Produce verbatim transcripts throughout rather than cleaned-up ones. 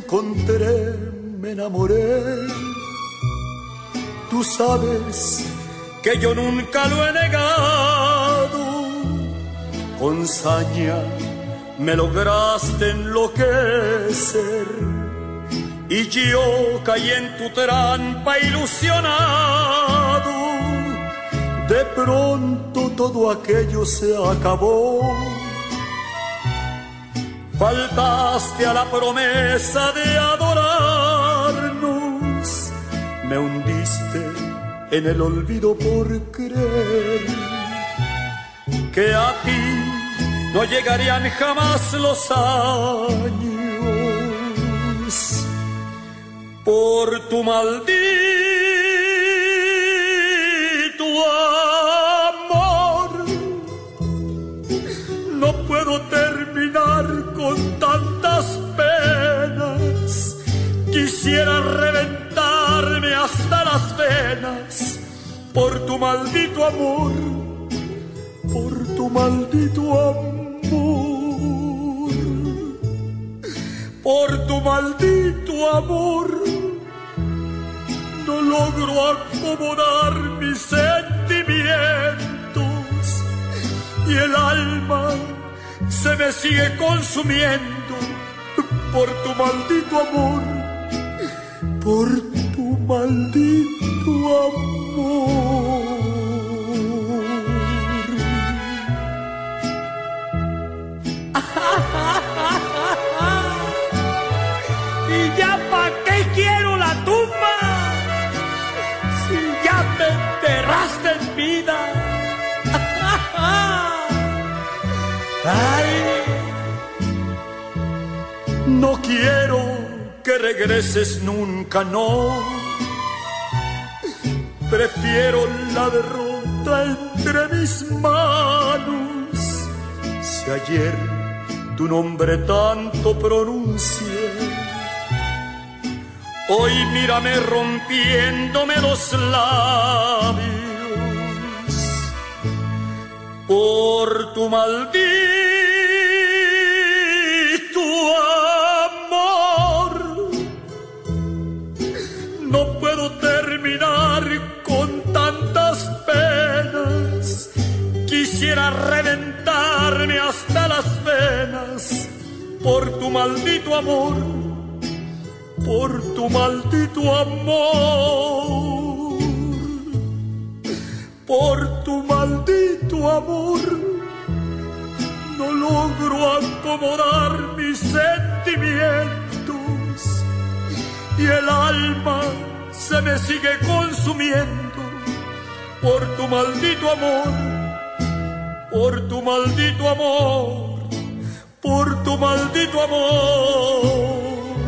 encontré, me enamoré. Tú sabes que yo nunca lo he negado. Con saña me lograste enloquecer y yo caí en tu trampa ilusionado. De pronto todo aquello se acabó. Faltaste a la promesa de adorarnos. Me hundiste en el olvido por creer que a ti no llegarían jamás los años. Por tu maldito amor no puedo terminar con tantas penas. Quisiera reventarme hasta las venas por tu maldito amor, por tu maldito amor, por tu maldito amor. No logro acomodar mis sentimientos y el alma se me sigue consumiendo por tu maldito amor, por tu maldito amor. ¿Y ya pa' qué quiero la tumba? Si ya me enterraste en vida. Ay. No quiero que regreses nunca, no. Prefiero la derrota entre mis manos. Si ayer tu nombre tanto pronuncié, hoy mírame rompiéndome los labios por tu maldito amor. No puedo terminar con tantas penas. Quisiera reventarme hasta las venas por tu maldito amor, por tu maldito amor, por tu maldito amor. No logro acomodar mis sentimientos y el alma se me sigue consumiendo por tu maldito amor, por tu maldito amor, por tu maldito amor,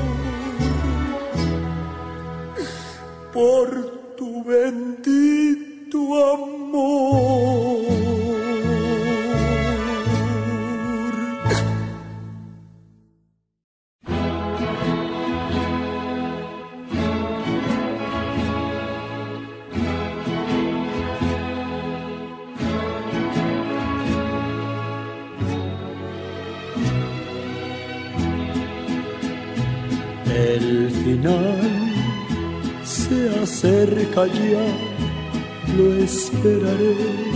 por tu bendito amor. El final se acerca ya, lo esperaré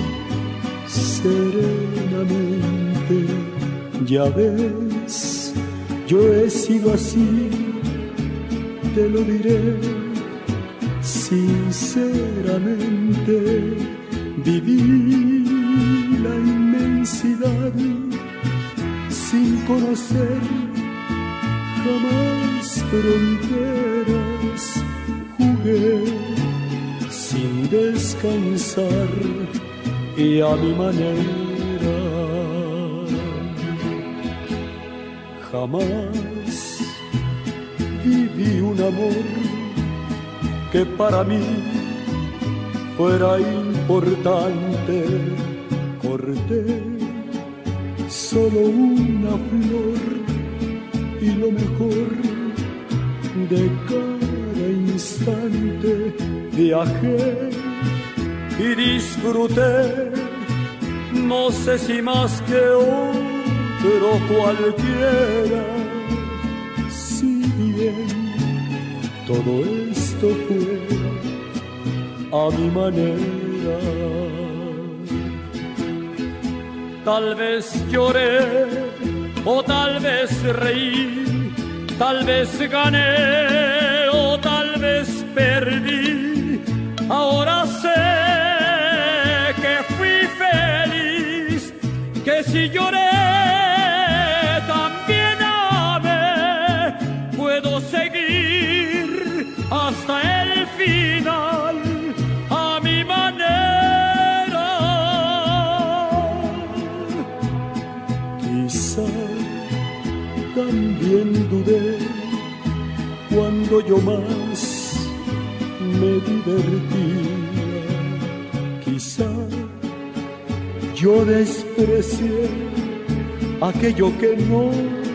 serenamente. Ya ves, yo he sido así, te lo diré sinceramente. Viví la inmensidad sin conocer jamás fronteras. Jugué sin descansar y a mi manera. Jamás viví un amor que para mí fuera importante. Corté solo una flor y lo mejor de cada instante. Viajé y disfruté, no sé si más que otro cualquiera. Si bien, todo esto fue a mi manera. Tal vez lloré o tal vez reí, tal vez gané o tal vez perdí. Ahora sé que fui feliz, que si lloré también amé. Puedo seguir hasta el final a mi manera. Quizá también dudé cuando yo más me divertía. Quizá yo desprecié aquello que no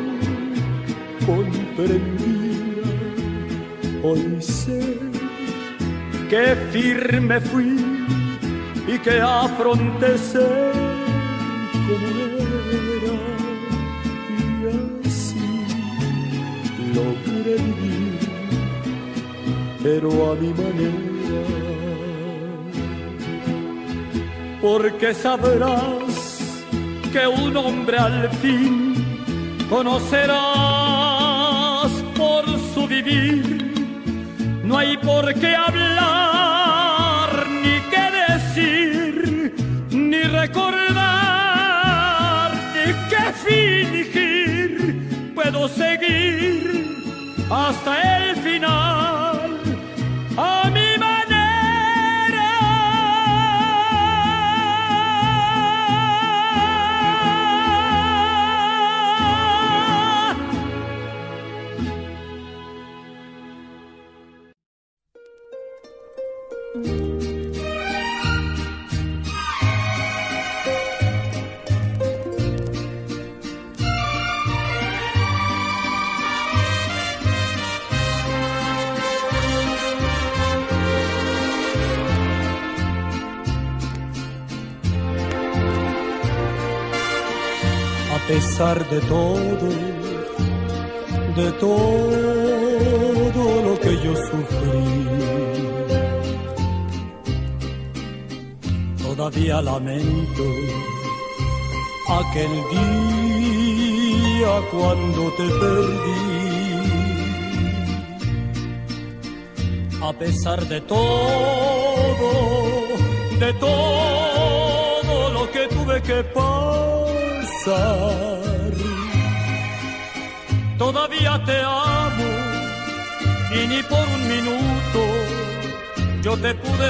comprendía. Hoy sé que firme fui y que afronté ser como era, y así logré vivir, pero a mi manera. Porque sabrás que un hombre al fin conocerás por su vivir. No hay por qué hablar, ni qué decir, ni recordar, ni qué fingir. Puedo seguir hasta el final a mi manera. A pesar de todo, de todo lo que yo sufrí, todavía lamento aquel día cuando te perdí. A pesar de todo, de todo lo que tuve que pasar, todavía te amo y ni por un minuto yo te pude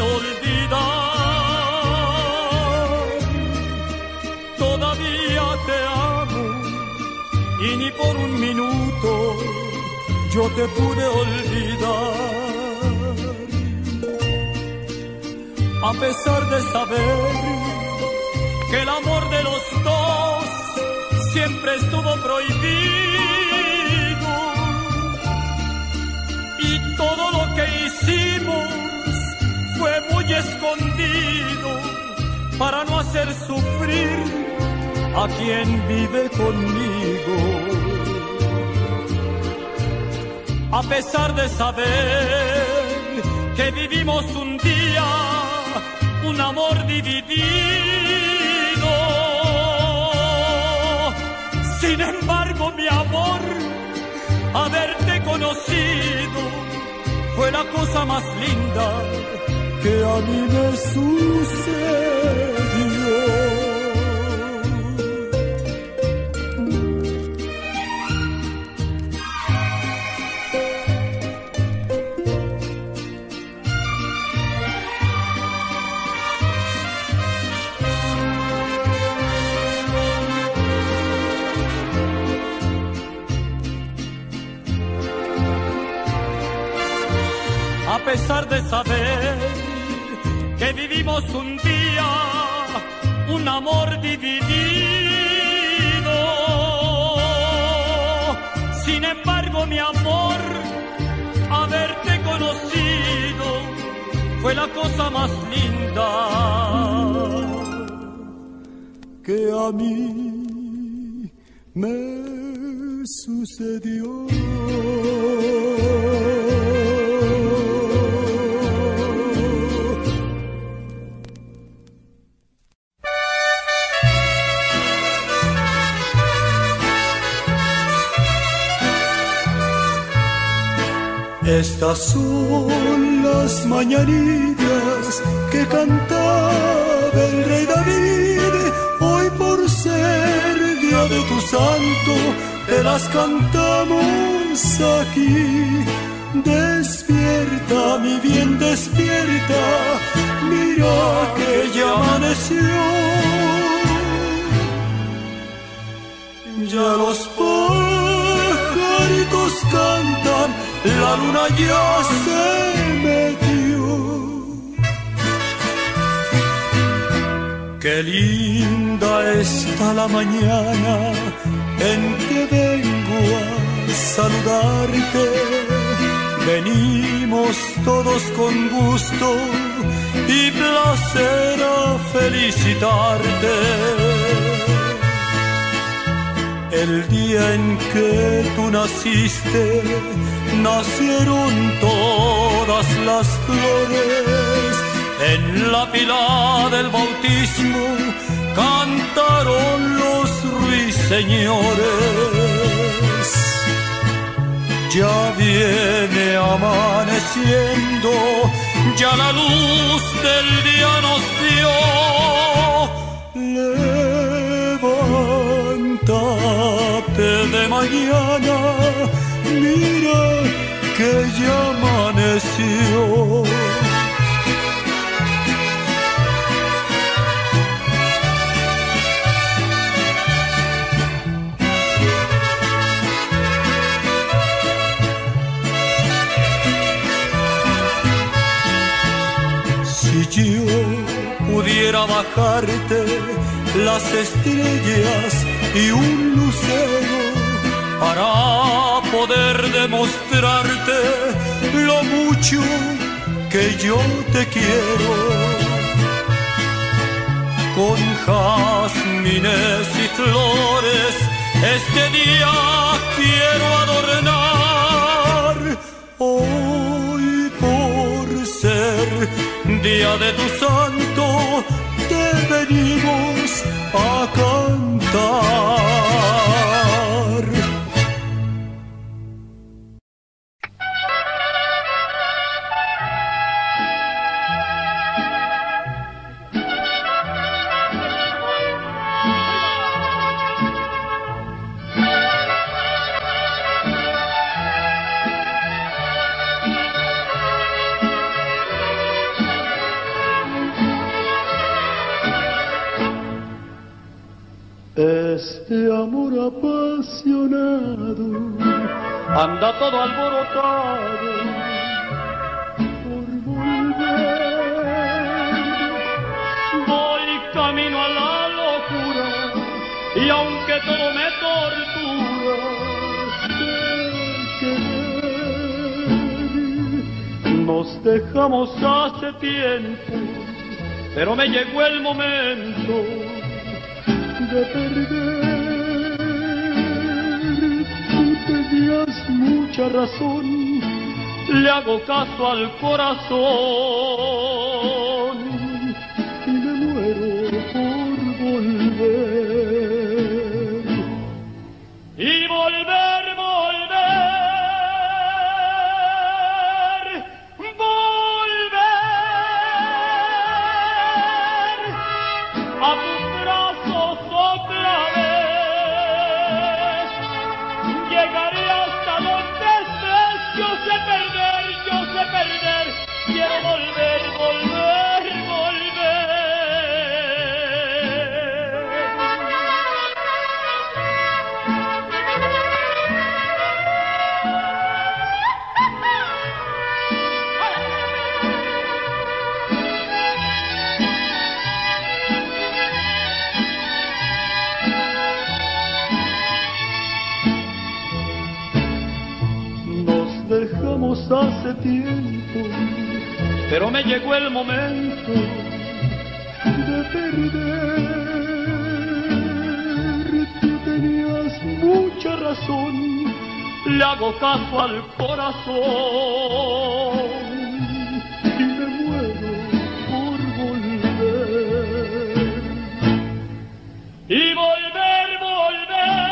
olvidar. Todavía te amo y ni por un minuto yo te pude olvidar. A pesar de saber que el amor de los dos siempre estuvo prohibido, y todo lo que hicimos fue muy escondido para no hacer sufrir a quien vive conmigo. A pesar de saber que vivimos un día un amor dividido, sin embargo, mi amor, haberte conocido fue la cosa más linda que a mí me sucedió. A pesar de saber que vivimos un día un amor dividido, sin embargo, mi amor, haberte conocido fue la cosa más linda que a mí me sucedió. Estas son las mañanitas que cantaba el rey David. Hoy por ser día de tu santo, te las cantamos aquí. Despierta, mi bien, despierta, mira que ya amaneció. Ya los pajaritos cantan, la luna ya se metió. Qué linda está la mañana en que vengo a saludarte. Venimos todos con gusto y placer a felicitarte. El día en que tú naciste, nacieron todas las flores. En la pila del bautismo cantaron los ruiseñores. Ya viene amaneciendo, ya la luz del día nos dio. Levántate de mañana, mira que ya amaneció. Si yo pudiera bajarte las estrellas y un lucero para poder demostrarte lo mucho que yo te quiero, con jazmines y flores este día quiero adornar. Hoy por ser día de tu santo te venimos a cantar. Este amor apasionado anda todo alborotado por volver. Voy camino a la locura y aunque todo me tortura, sé que nos dejamos hace tiempo, pero me llegó el momento de perder. Tú tenías mucha razón, le hago caso al corazón y me muero por volver. Y volver, volver, volver a tus brazos otra vez. Llegaré hasta donde estés, yo sé perder, yo sé perder. Quiero volver, volver, volver. Dejamos hace tiempo, pero me llegó el momento de perder. Tú tenías mucha qué razón le hago caso al corazón y me muero por volver y volver, volver.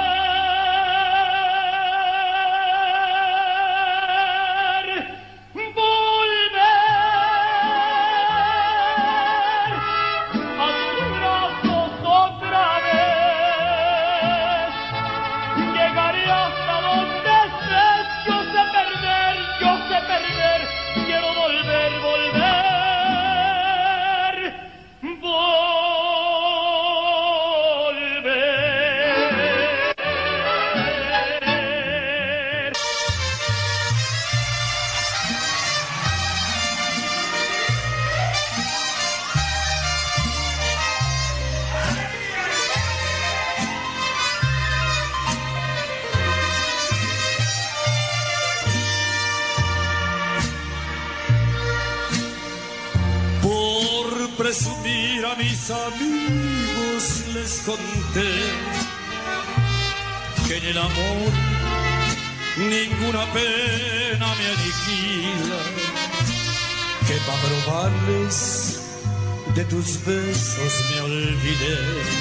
Presumir a mis amigos les conté que en el amor ninguna pena me aniquila, que para probarles de tus besos me olvidé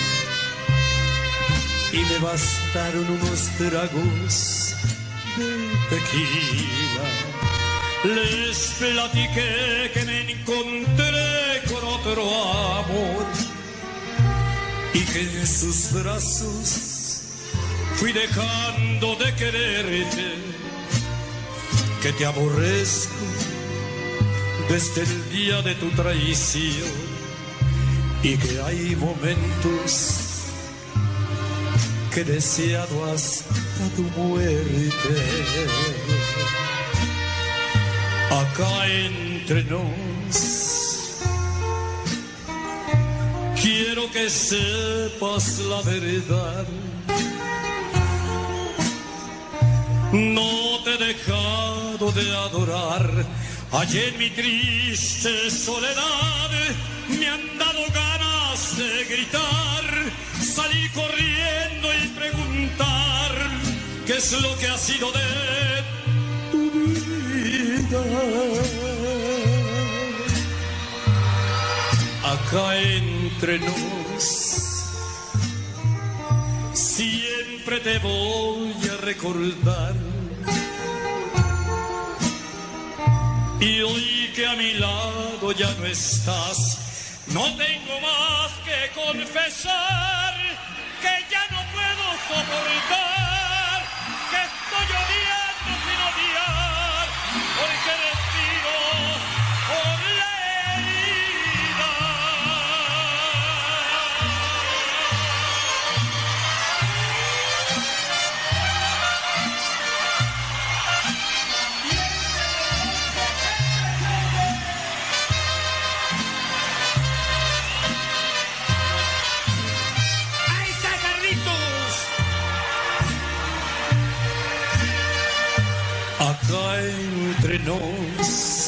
y me bastaron unos tragos de tequila. Les platiqué que me encontré con otro amor y que en sus brazos fui dejando de quererte, que te aborrezco desde el día de tu traición y que hay momentos que he deseado hasta tu muerte. Acá entre nos quiero que sepas la verdad. No te he dejado de adorar. Allí en mi triste soledad me han dado ganas de gritar, salir corriendo y preguntar qué es lo que ha sido de tu vida. Acá entre nos siempre te voy a recordar, y hoy que a mi lado ya no estás, no tengo más que confesar que ya no puedo soportar, que estoy odiando sin odiar, porque respiro por la herida. ¡Ahí está Carlitos! Acá entre nos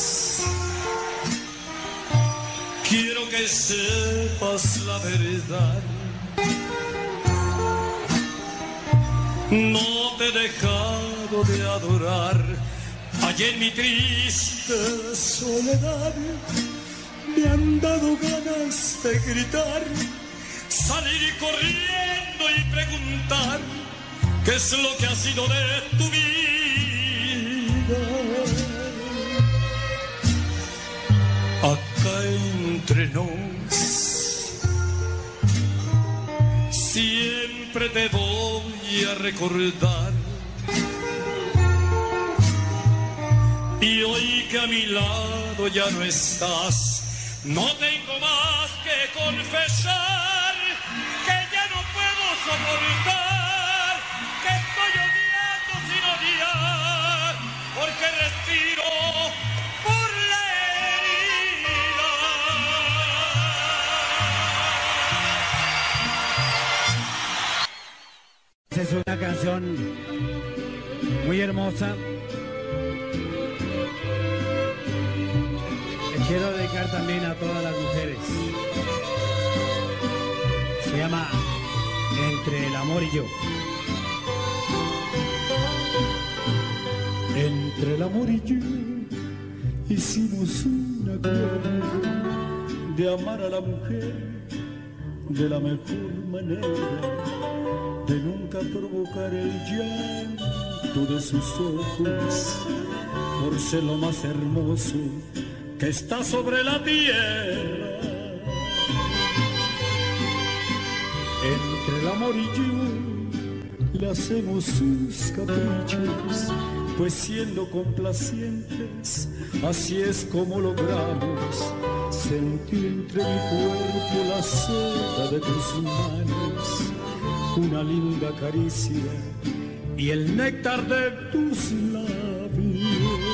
quiero que sepas la verdad. No te he dejado de adorar. Allí en mi triste soledad me han dado ganas de gritar, salir corriendo y preguntar qué es lo que ha sido de tu vida. Acá entre nos siempre te voy a recordar, y hoy que a mi lado ya no estás, no tengo más que confesar que ya no puedo soportar, que estoy odiando sin odiar, porque respiro por la herida. Es una canción muy hermosa. Les quiero dedicar también a todas las mujeres. Se llama Entre el amor y yo. Entre el amor y yo hicimos un acuerdo de amar a la mujer de la mejor manera, de nunca provocar el llanto de sus ojos, por ser lo más hermoso que está sobre la tierra. Entre el amor y yo le hacemos sus caprichos, pues siendo complacientes, así es como logramos sentir entre mi cuerpo la seda de tus manos, una linda caricia y el néctar de tus labios.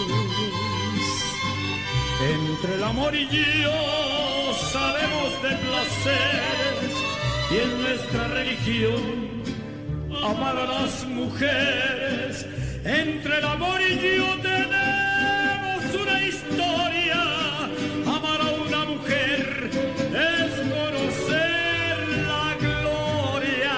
Entre el amor y yo sabemos de placeres y en nuestra religión amar a las mujeres. Entre el amor y yo tenemos una historia. Amar a una mujer es conocer la gloria.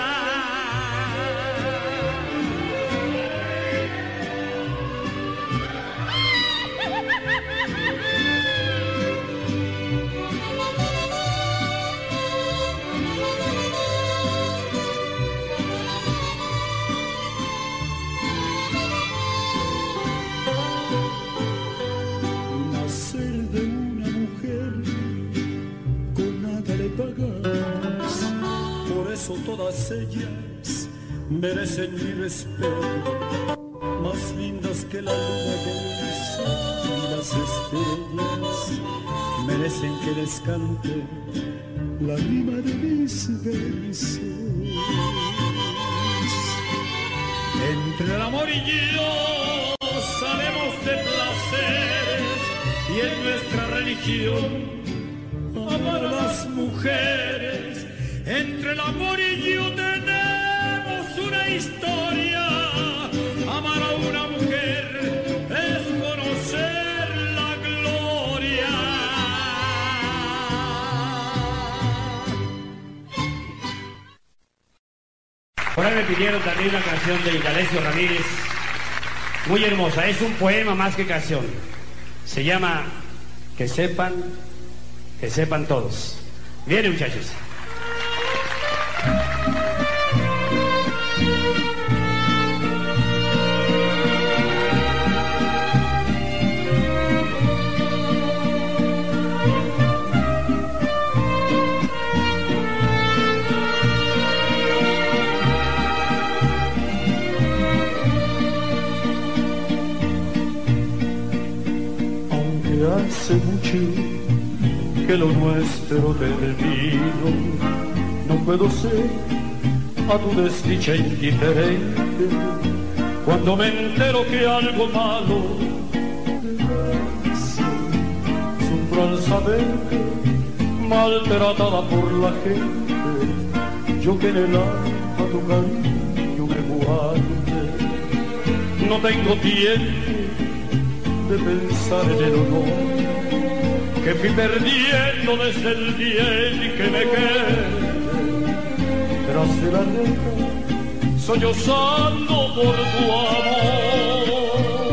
Por eso todas ellas merecen mi respeto, más lindas que la luna del sol y las estrellas, merecen que les cante la rima de mis versos. Entre el amor y yo sabemos de placeres y en nuestra religión amar a las mujeres. Entre el amor y yo tenemos una historia. Amar a una mujer es conocer la gloria. Por ahí me pidieron también una canción de Indalecio Ramírez, muy hermosa, es un poema más que canción. Se llama Que sepan, que sepan todos. Viene, muchachos. Hace mucho que lo nuestro terminó, no puedo ser a tu desdicha indiferente. Cuando me entero que algo malo te pasa, sufro al saber que maltratada por la gente, yo que en el alma tu cariño me guarde. No tengo tiempo de pensar en el honor que fui perdiendo desde el día en que me quedé tras de la reja, sollozando por tu amor.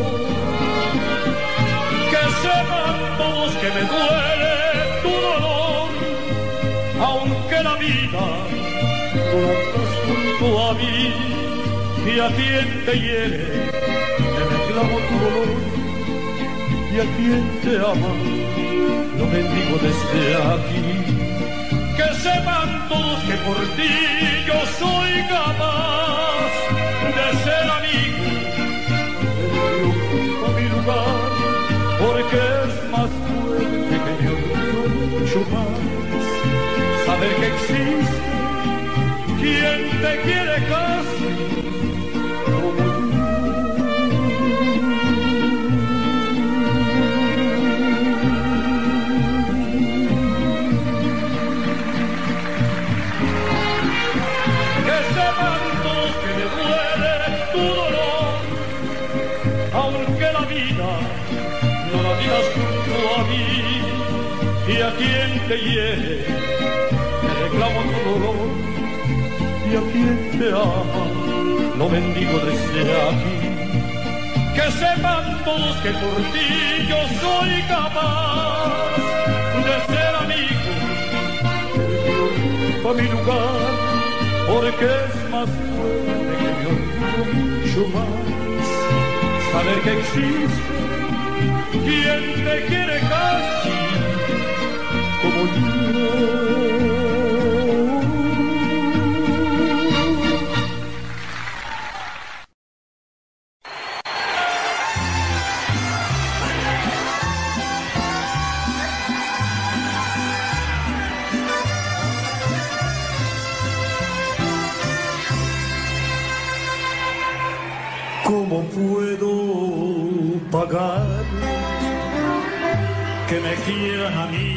Que sepan todos que me duele tu dolor, aunque la vida no la traes junto a mí, y a quien te hiere te reclamo tu dolor. Y a quien te ama, lo bendigo desde aquí. Que sepan todos que por ti yo soy capaz de ser amigo, de ocupo mi lugar, porque es más fuerte que yo, mucho más. Saber que existe quien te quiere casi como yo. Y a quien te hiere, te reclamo tu dolor. Y a quien te ama, lo bendigo desde aquí. que sepan todos que por ti yo soy capaz de ser amigo, a mi lugar, porque es más fuerte que mi orgullo mucho más. Saber que existe quien te quiere casi como yo. ¿Cómo puedo pagar que me quieran a mí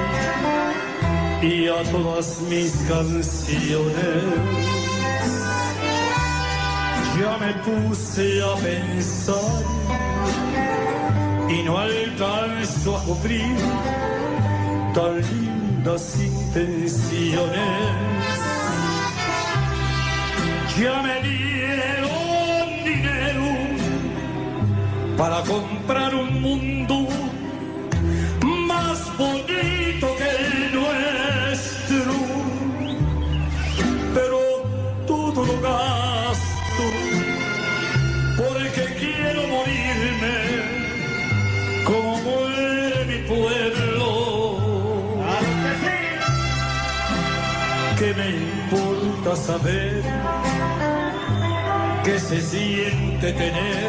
y a todas mis canciones? Ya me puse a pensar y no alcanzo a cubrir tan lindas intenciones. Ya me dieron dinero para comprar un mundo más bonito que el nuestro, pero todo lo gasto porque quiero morirme como muere mi pueblo. ¿Qué me importa saber que se siente tener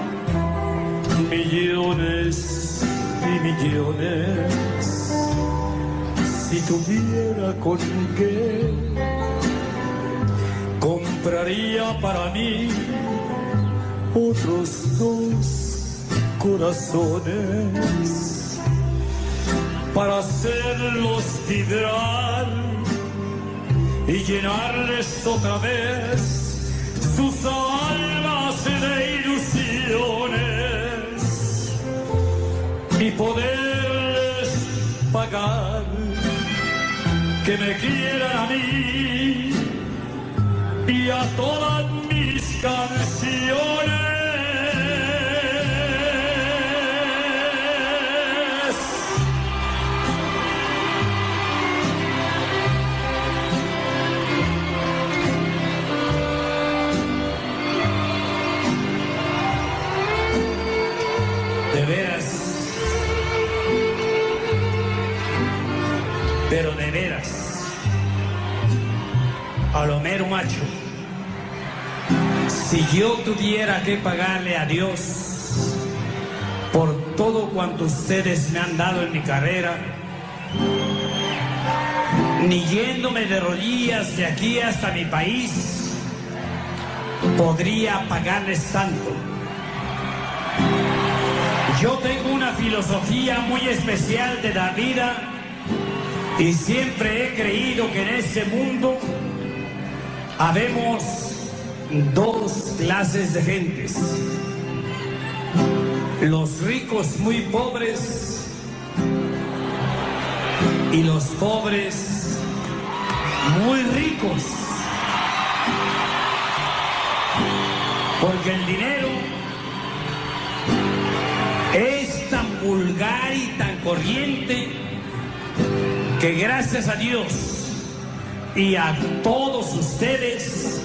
millones y millones? Si tuviera con qué, compraría para mí otros dos corazones para hacerlos vibrar y llenarles otra vez sus almas de ilusiones y poderles pagar que me quieran a mí y a todas mis canciones. De veras, pero de veras, a lo mero macho, si yo tuviera que pagarle a Dios por todo cuanto ustedes me han dado en mi carrera, ni yéndome de rodillas de aquí hasta mi país, podría pagarles tanto. Yo tengo una filosofía muy especial de la vida y siempre he creído que en este mundo habemos dos clases de gentes: los ricos muy pobres y los pobres muy ricos, porque el dinero es tan vulgar y tan corriente que gracias a Dios y a todos ustedes,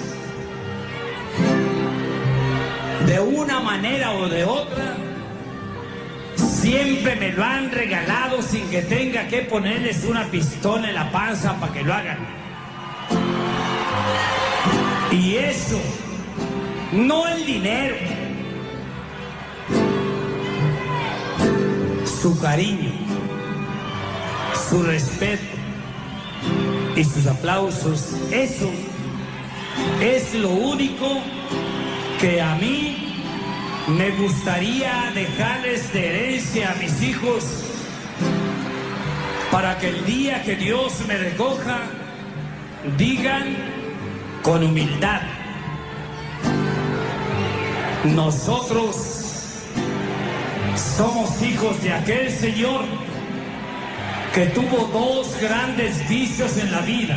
de una manera o de otra, siempre me lo han regalado sin que tenga que ponerles una pistola en la panza para que lo hagan. Y eso, no el dinero, su cariño, su respeto y sus aplausos, eso es lo único que a mí me gustaría dejarles de herencia a mis hijos, para que el día que Dios me recoja digan con humildad: nosotros somos hijos de aquel señor que tuvo dos grandes vicios en la vida.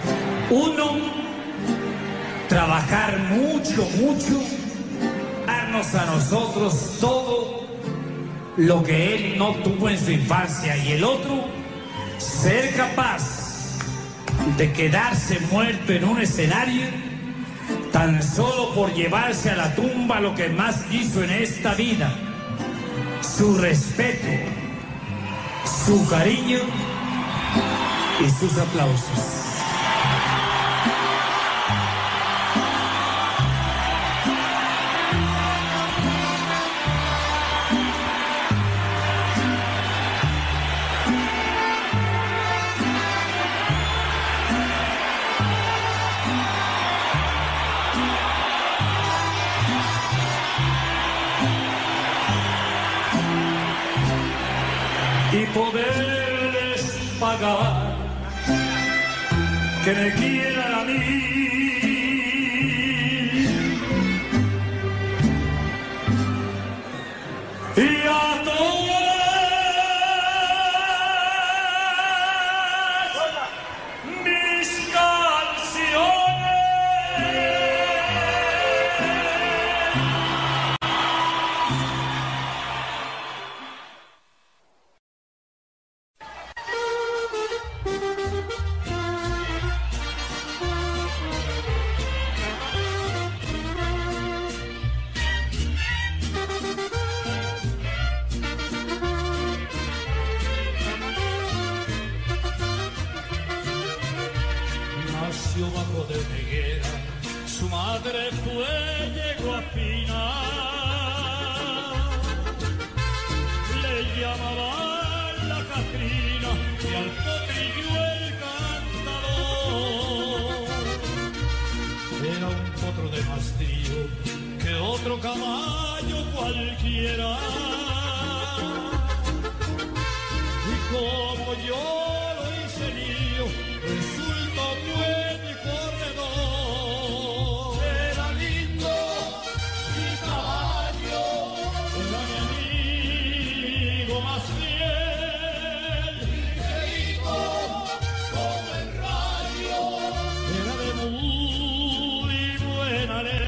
Uno, trabajar mucho, mucho, darnos a nosotros todo lo que él no tuvo en su infancia, y el otro, ser capaz de quedarse muerto en un escenario tan solo por llevarse a la tumba lo que más quiso en esta vida: su respeto, su cariño y sus aplausos. Y poderles pagar que me quieran a mí, y a todas mis canciones. Bajo de una higuera, su madre fue yegua fina, le llamaban la Catrina y al potrillo el cantador. Era un potro de más trío que otro caballo cualquiera, y como yo lo hice lío, resultó bueno y corredor. Era lindo mi caballo, era mi amigo más fiel, ligerito como el rayo, era de muy buena ley.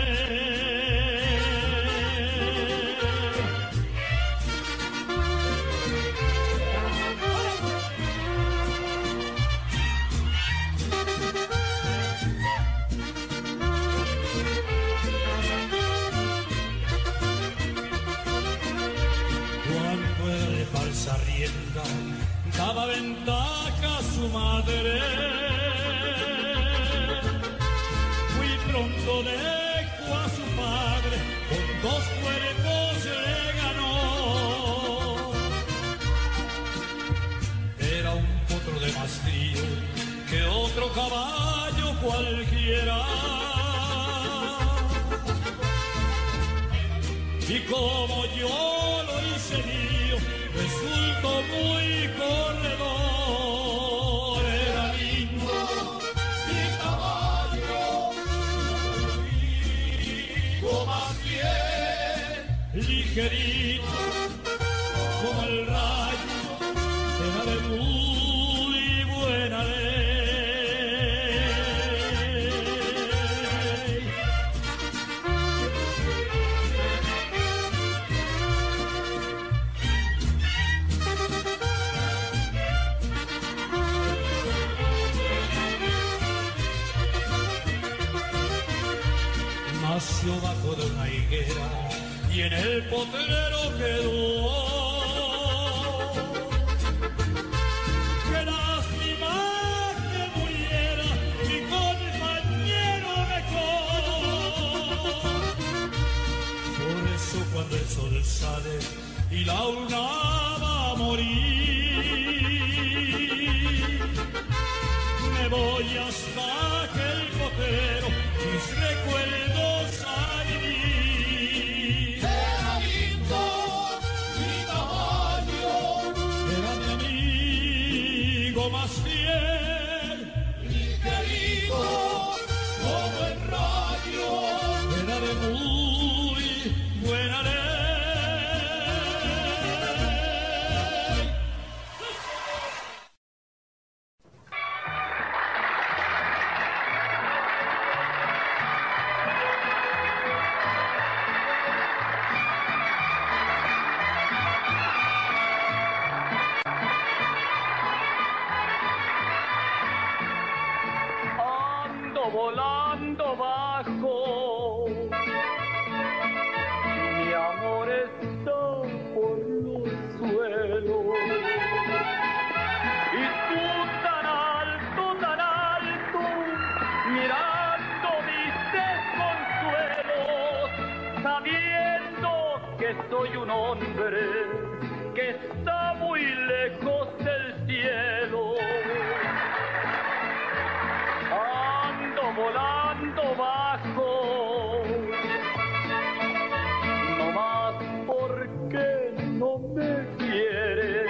Falsa rienda daba ventaja a su madre, muy pronto dejó a su padre, con dos cuerpos le ganó. Era un potro de más frío que otro caballo cualquiera, y como yo lo hice mío, resultó muy corredor. Era lindo mi caballo, amigo más bien, ligerito como el rayo, era de muy buena ley. Nació bajo de una higuera y en el potrero quedó. Qué lástima que muriera mi compañero mejor. Por eso cuando el sol sale y la luna va a morir, me voy hasta aquel potrero, mis recuerdos a vivir. Era lindo mi caballo, era mi amigo más fiel, ligerito como el rayo, era de muy buena ley. volando bajo, mi amor está por los suelos, y tú tan alto, tan alto, mirando mis desconsuelos, sabiendo que soy un hombre que está muy lejos del cielo. Ando volando bajo, no más porque no me quieres,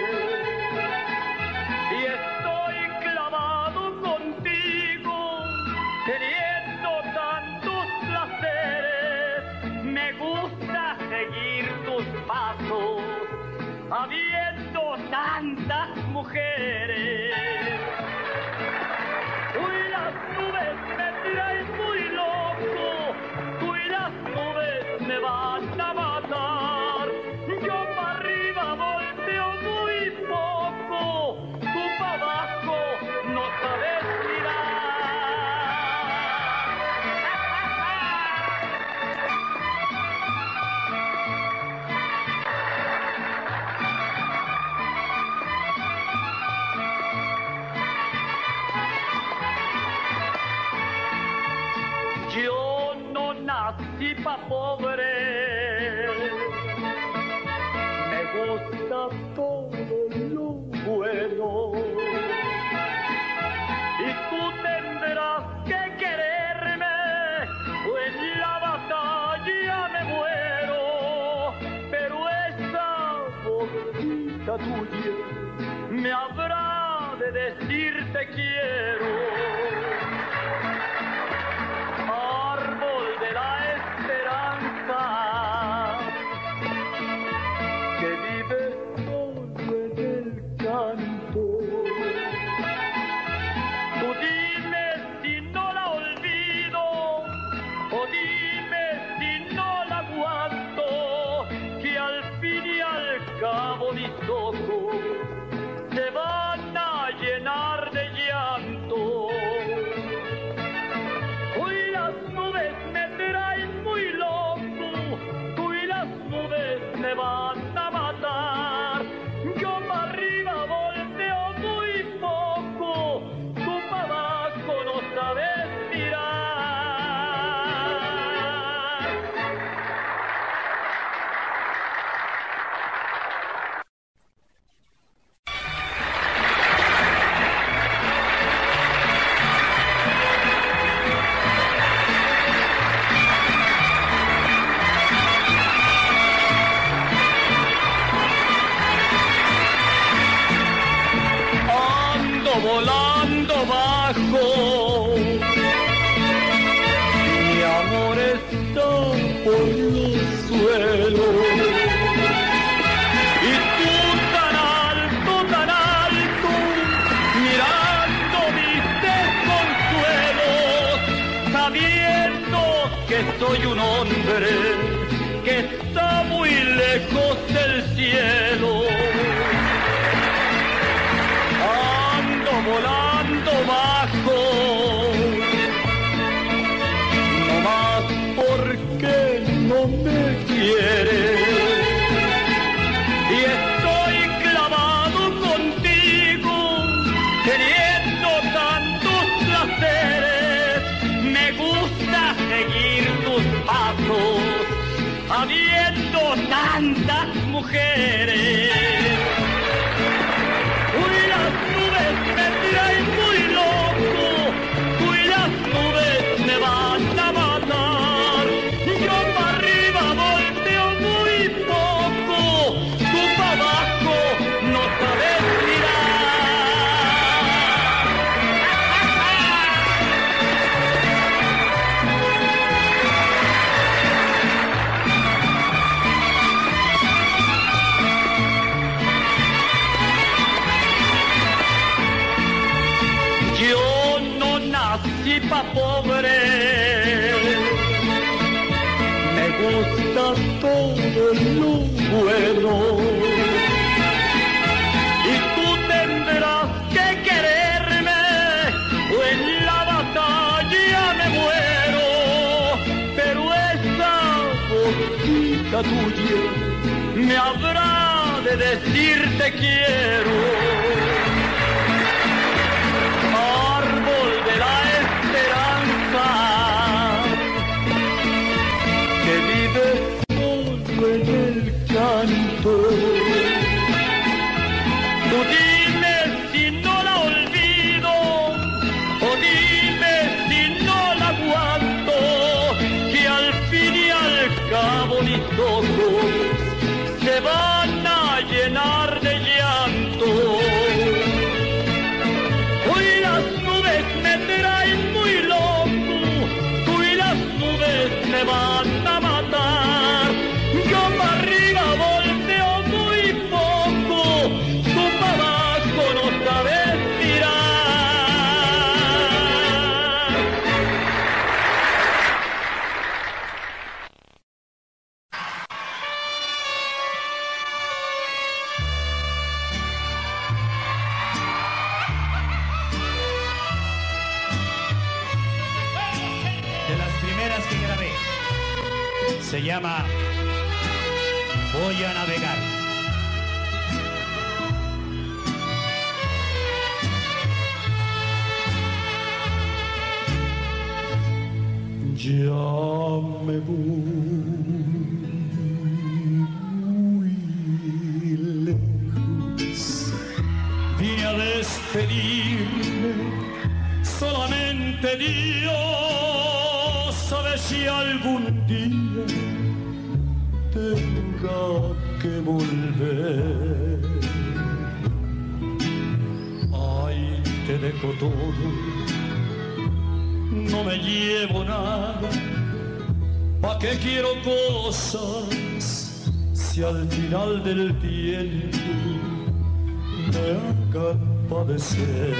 y estoy clavado contigo, teniendo tantos placeres. Me gusta seguir tus pasos, habiendo tantas mujeres. Uy, las nubes me traen muy loco, tú y las nubes me van a matar. Yo para arriba volteo muy poco, tú para abajo no sabes mirar. Yo no nací pa' pobre, me gusta todo lo bueno, y tú tendrás que quererme, o en la batalla me muero, pero esa boquita tuya me habrá de decir te quiero. Árbol de la esperanza, que vive solo en el canto. Tú dime si no la olvido, o dime si no la aguanto, que al fin y al cabo mis ojos se van a llenar de llanto. Me van a matar. Yo para arriba volteo muy poco, tú para abajo no sabes mirar. Volando bajo, mi amor está por los suelos, y tú tan alto, tan alto, mirando mis desconsuelos, sabiendo que soy un hombre que está muy lejos del cielo. Volando bajo, no más porque no me quieres, y estoy clavado contigo, teniendo tantos placeres. Me gusta seguir tus pasos, habiendo tantas mujeres. Me traen muy loco, tú y las nubes me van a matar. Yo para arriba volteo muy poco, tú para abajo no sabes nací pa' pobre, me gusta todo lo bueno, y tú tendrás que quererme, o en la batalla boca tuya me habrá de decir te quiero. Árbol de la esperanza que vive solo en el canto. Tú dime si no la olvido o dime si no la aguanto, que al fin y al cabo mis ojos se van a llenar de llanto. Hoy las nubes me traen muy loco, hoy las nubes me van a matar. Yo para arriba volteo muy poco, tú para abajo no sabes mirar. De las primeras que grabé, se llama Voy a navegar. Ya me voy muy lejos, vine a despedirme, solamente Dios sabe si algún día tenga que volver. Ay, te dejo todo, no me llevo nada, ¿pa' qué quiero cosas si al final del tiempo me hagan padecer?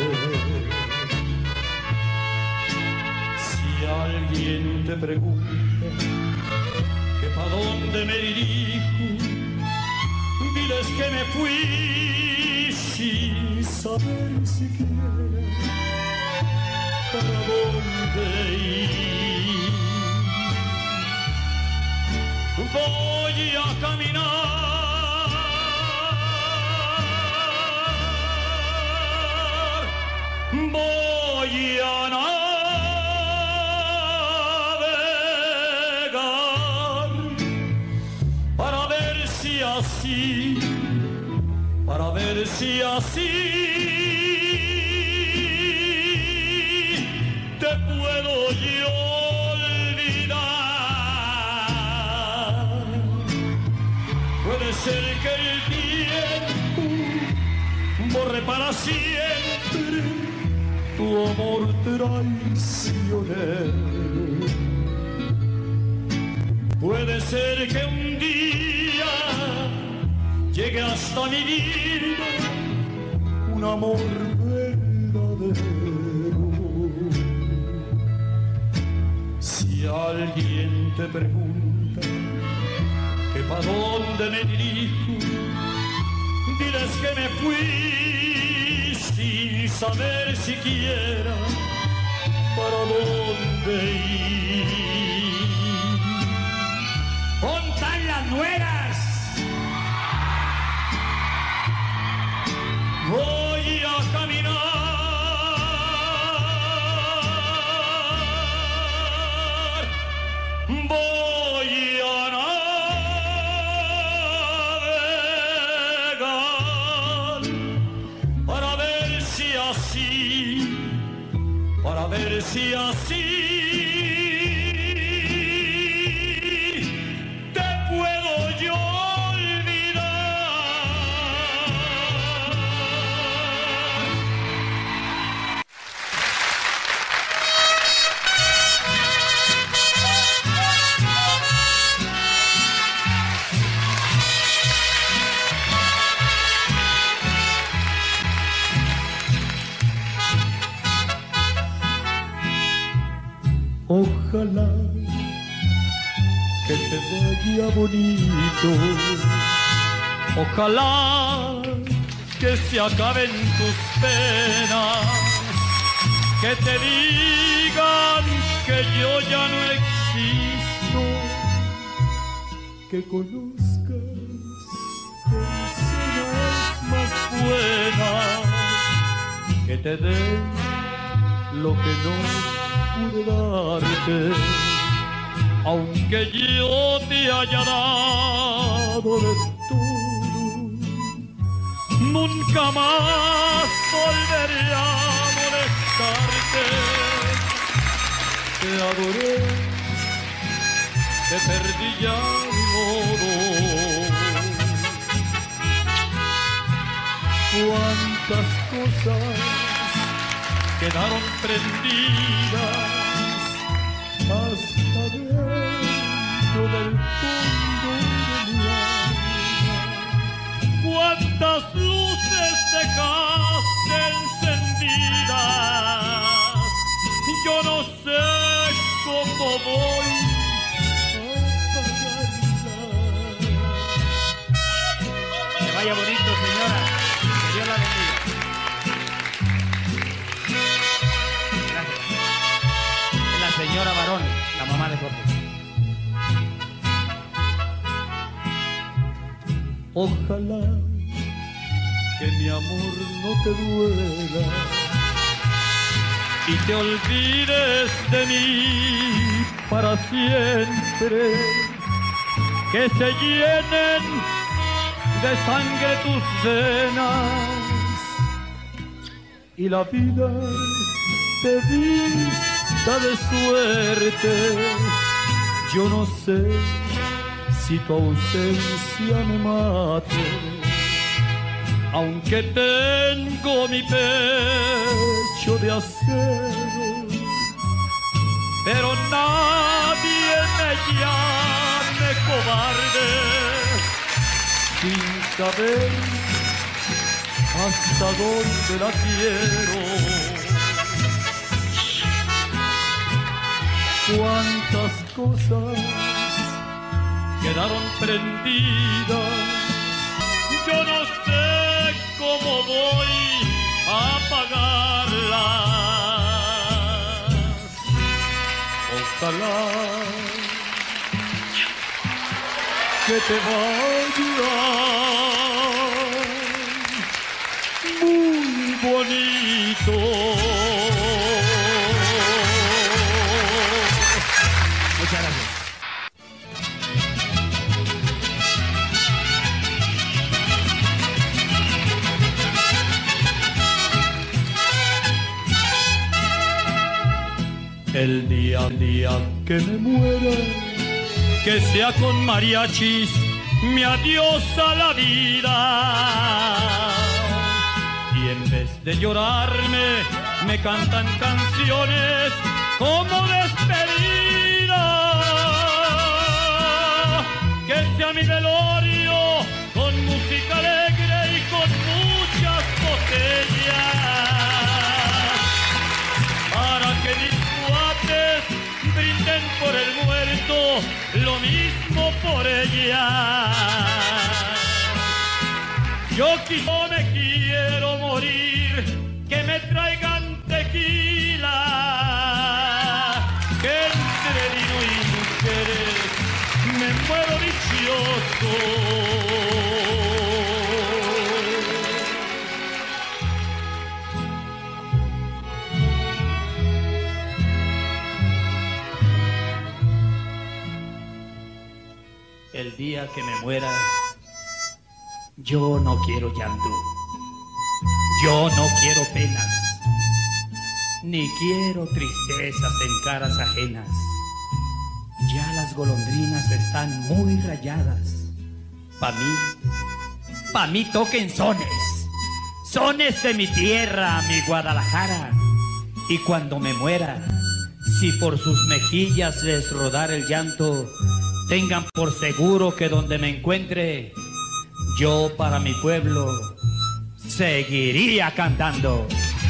Si alguien te pregunta que pa' dónde me dirijo, diles que me fui sin saber siquiera para dónde ir. Voy a caminar, voy a navegar, para ver si así, para ver si así te puedo yo olvidar. Puede ser que el tiempo borre para siempre tu amor traicionero. Puede ser que un día llegue hasta mi vida un amor verdadero. Si alguien te pregunta que pa' dónde me dirijo, diles que me fui sin saber siquiera para dónde ir. ¡Pontan las nueras! Voy a caminar, voy a navegar, para ver si así, para ver si así te puedo yo Ojalá que te vaya bonito, ojalá que se acaben tus penas, que te digan que yo ya no existo, que conozcas personas más buenas que te den lo que no pude darte, aunque yo te haya dado de todo, nunca más volveré a molestarte. Te adoré, te perdí ya mi modo. Cuántas cosas quedaron prendidas hasta dentro del fondo de mi alma. Cuántas luces dejaste encendidas, yo no sé cómo voy a apagarlas. Que vaya bonito, señora. Que Dios la bendiga. Gracias. Es la señora Barón, la mamá de Jorge. Ojalá que mi amor no te duela y te olvides de mí para siempre, que se llenen de sangre tus venas y la vida te vista de suerte. Yo no sé si tu ausencia me mate, aunque tengo mi pecho de acero, pero nadie me llame cobarde sin saber hasta dónde la quiero. Cuántas cosas quedaron prendidas, yo no sé cómo voy a apagarlas. Ojalá que te vaya muy bonito. Muchas gracias. El día, el día que me muera, que sea con mariachis mi adiós a la vida. Y en vez de llorarme, me cantan canciones como despedida. Que sea mi velorio con música alegre y con muchas botellas, para que mis cuates brinden por el muerto lo mismo por ella. Yo quizá me quiero morir, que me traigan tequila, que entre vino y mujeres me muero dichoso. El día que me muera, yo no quiero llanto, yo no quiero penas, ni quiero tristezas en caras ajenas. Ya las golondrinas están muy rayadas. Pa' mí, pa' mí toquen sones, sones de mi tierra, mi Guadalajara. Y cuando me muera, si por sus mejillas les rodara el llanto, tengan por seguro que donde me encuentre, yo para mi pueblo seguiría cantando.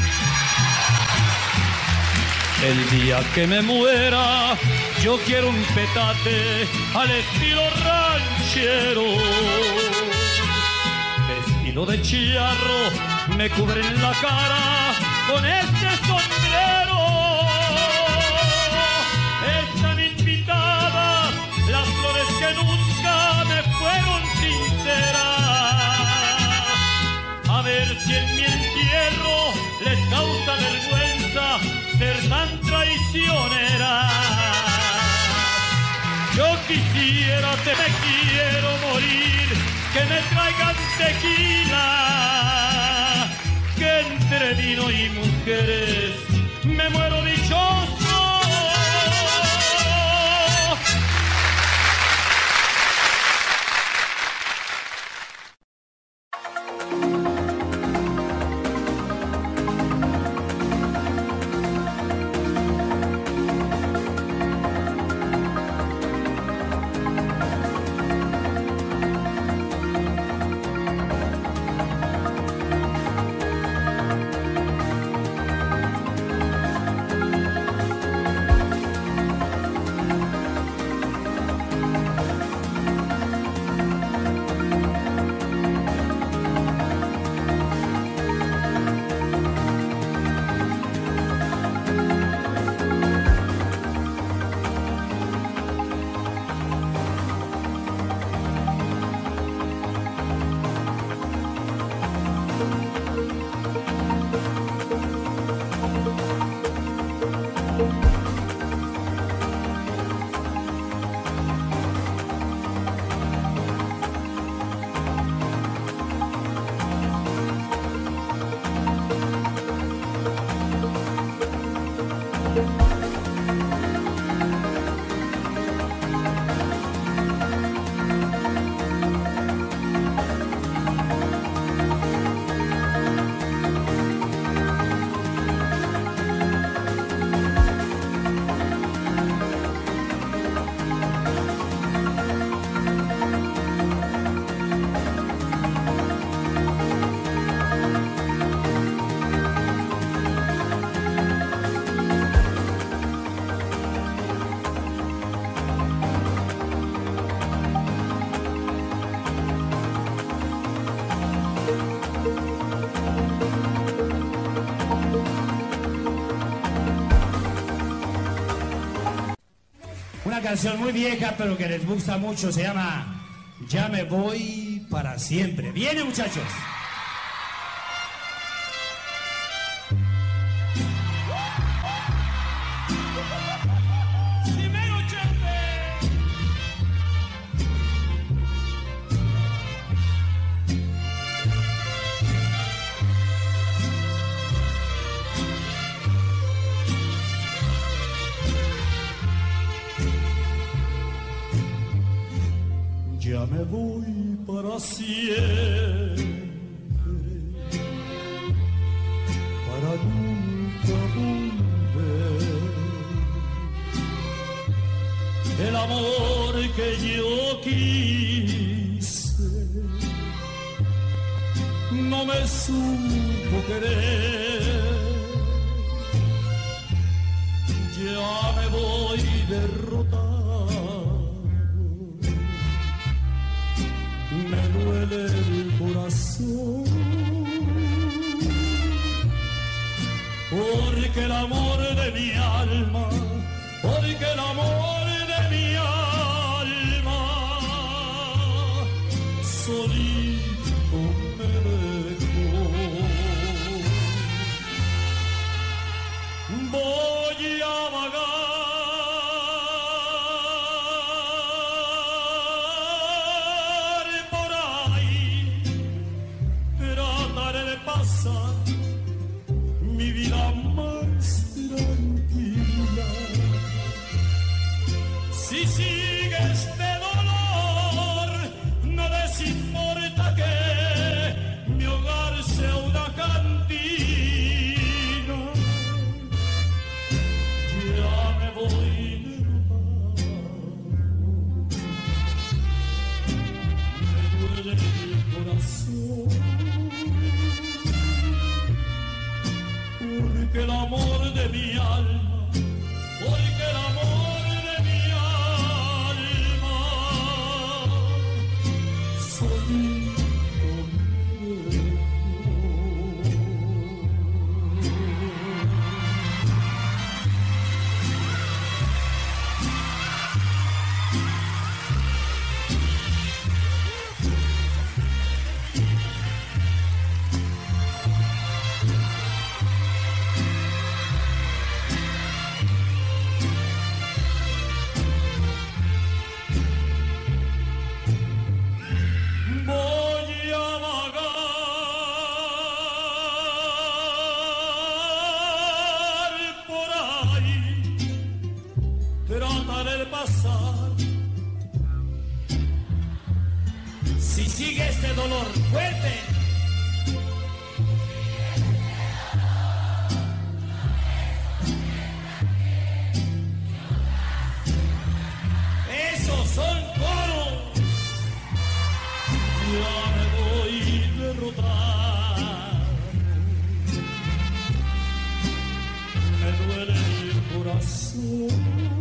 El día que me muera, yo quiero un petate al estilo ranchero. Vestido de charro, me cubren la cara con este sombrero. Están invitadas las flores que nunca hierro les causa vergüenza ser tan traicionera. Yo quisiera, te me quiero morir, que me traigan tequila, que entre vino y mujeres me muero dichoso. Una canción muy vieja, pero que les gusta mucho, se llama Ya me voy para siempre. ¡Viene, muchachos! Ya me voy para siempre, para nunca volver. El amor que yo quise no me supo querer. Ya me voy derrotado. Me duele el corazón, porque el amor de mi alma, porque el amor de mi alma, solito me dejó. Voy a vagar mi vida más tranquila. Si sigue este dolor, no les importa que mi hogar sea una cantina. Ya me voy nervado, me duele el corazón, porque el amor de mi alma, porque el amor de mi alma, solito me dejó. abrazar. Si sigue este dolor fuerte, esos son coros. Ya me voy derrotar. Me duele el corazón,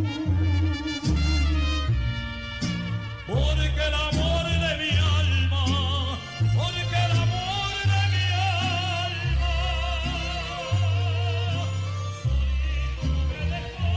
porque el amor de mi alma, porque el amor de mi alma, solito me dejó.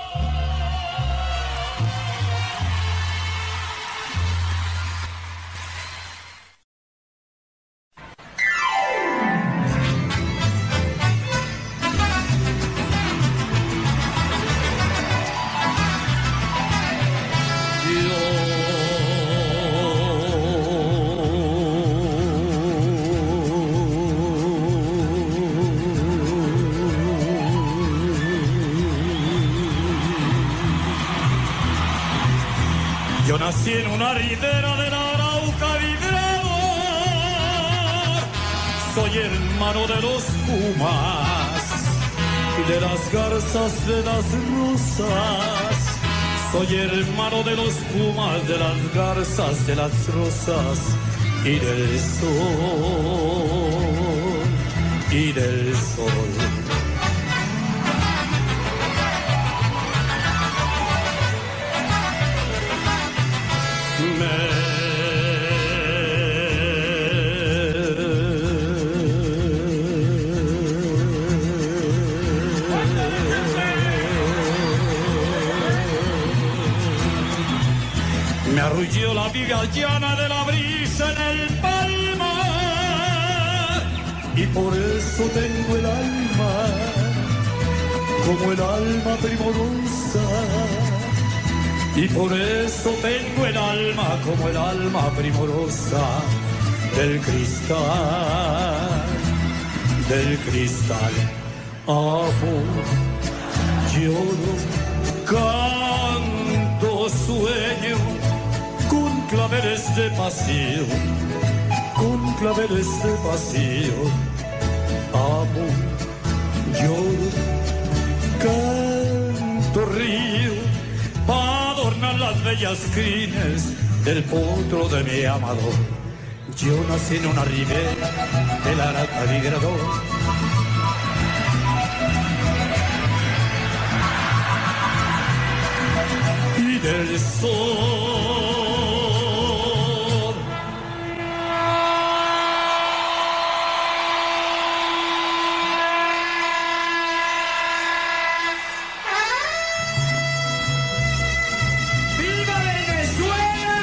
Yo nací en una ribera de la Arauca vibrador. Soy hermano de los pumas y de las garzas de las rosas. Soy hermano de los pumas, de las garzas, de las rosas y del sol, y del sol. Me arrulló la viga llana de la brisa en el palmar, y por eso tengo el alma como el alma primorosa, y por eso tengo el alma como el alma primorosa del cristal, del cristal. Amor, lloro, canto, sueño, con claveles de pasión, con claveles de pasión. Amo, lloro, canto, río, para adornar las bellas crines del potro de mi amado. Yo nací en una ribera del Arauca migrador. Y del sol. ¡Viva Venezuela!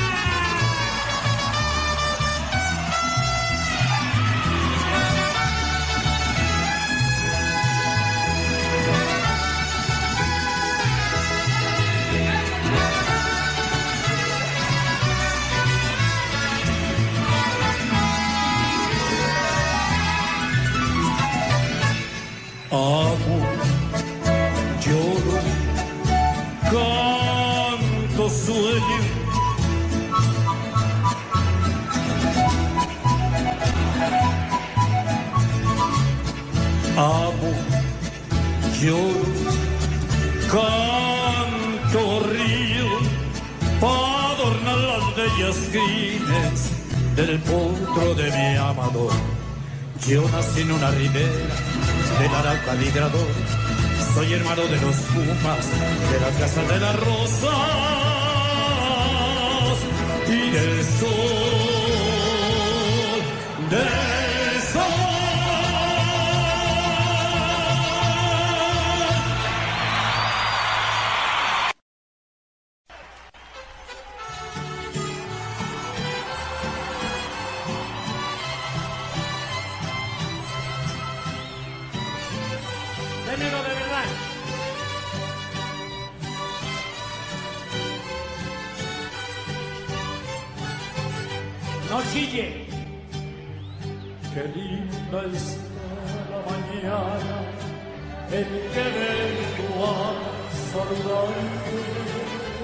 Amo, lloro, canto, sueño, amo, lloro, canto, río, para adornar las bellas crines del potro de mi amado. Yo nací en una ribera del Arauca migrador. Soy hermano de los pumas, de las casas de las rosas y del sol, del sol. Démelo de verdad. No chille. Qué linda está la mañana en que vengo a saludarte.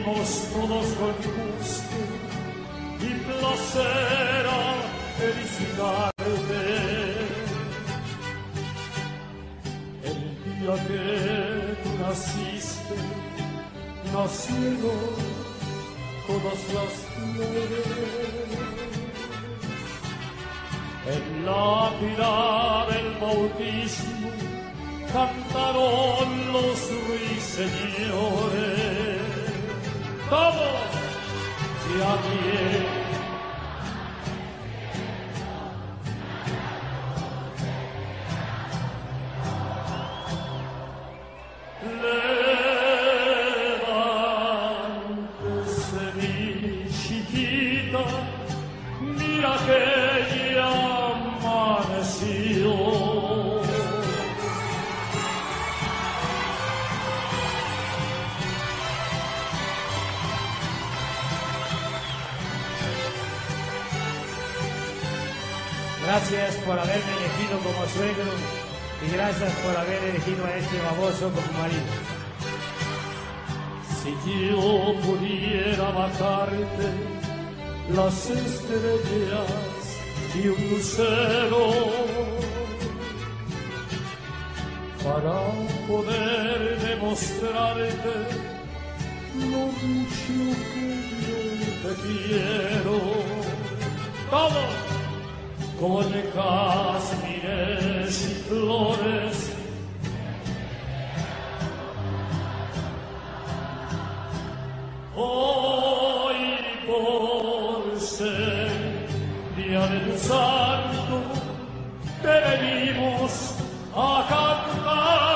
vivimos todos con gusto y placer a felicitarte. El día que tú naciste, nacieron todas las flores. En la pila del bautismo cantaron los ruiseñores. Todos y a pie. Levántese mi chiquita, mira que ya amaneció. Gracias por haberme elegido como suegro y gracias por haber elegido a este baboso como marido. Si yo pudiera bajarte las estrellas y un lucero para poder demostrarte lo mucho que yo te quiero. Todos con jazmines y flores, hoy por ser día de tu santo te venimos a cantar.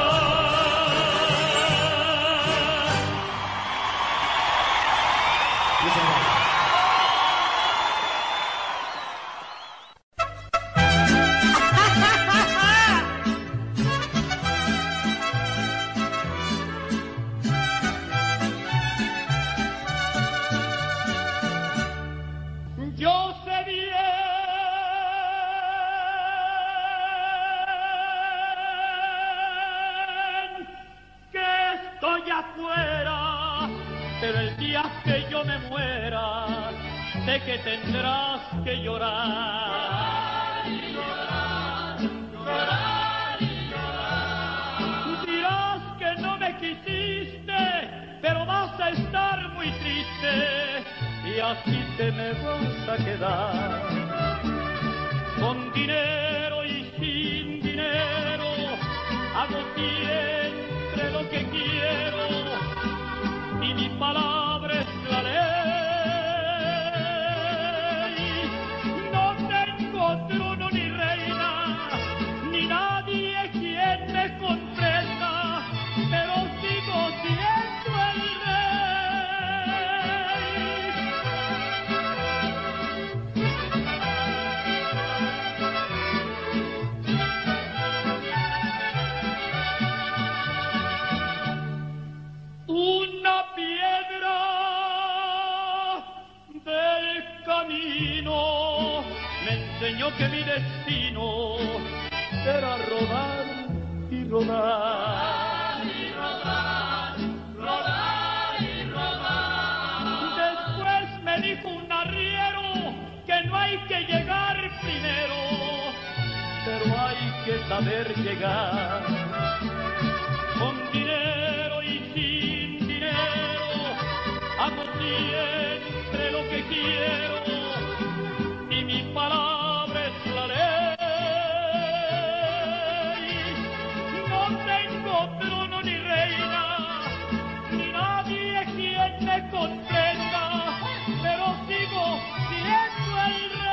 Yo sé bien que estoy afuera, pero el día que yo me muera, sé que tendrás que llorar. Y llorar, llorar y llorar. Dirás que no me quisiste, pero vas a estar muy triste. Y así te me vas a quedar, con dinero y sin dinero, hago siempre lo que quiero, y mi palabra es la ley. No tengo trono ni reina, ni nadie quien me comprenda, pero sigo siendo el rey. Una piedra del camino me enseñó que mi destino era rodar y rodar. Y rodar, rodar y rodar. Después me dijo un arriero que no hay que llegar primero, pero hay que saber llegar. Con dinero y sin dinero, hago siempre lo que quiero, y mi palabra es la ley. No tengo trono ni reina, ni nadie quien me comprenda, pero sigo siendo el rey.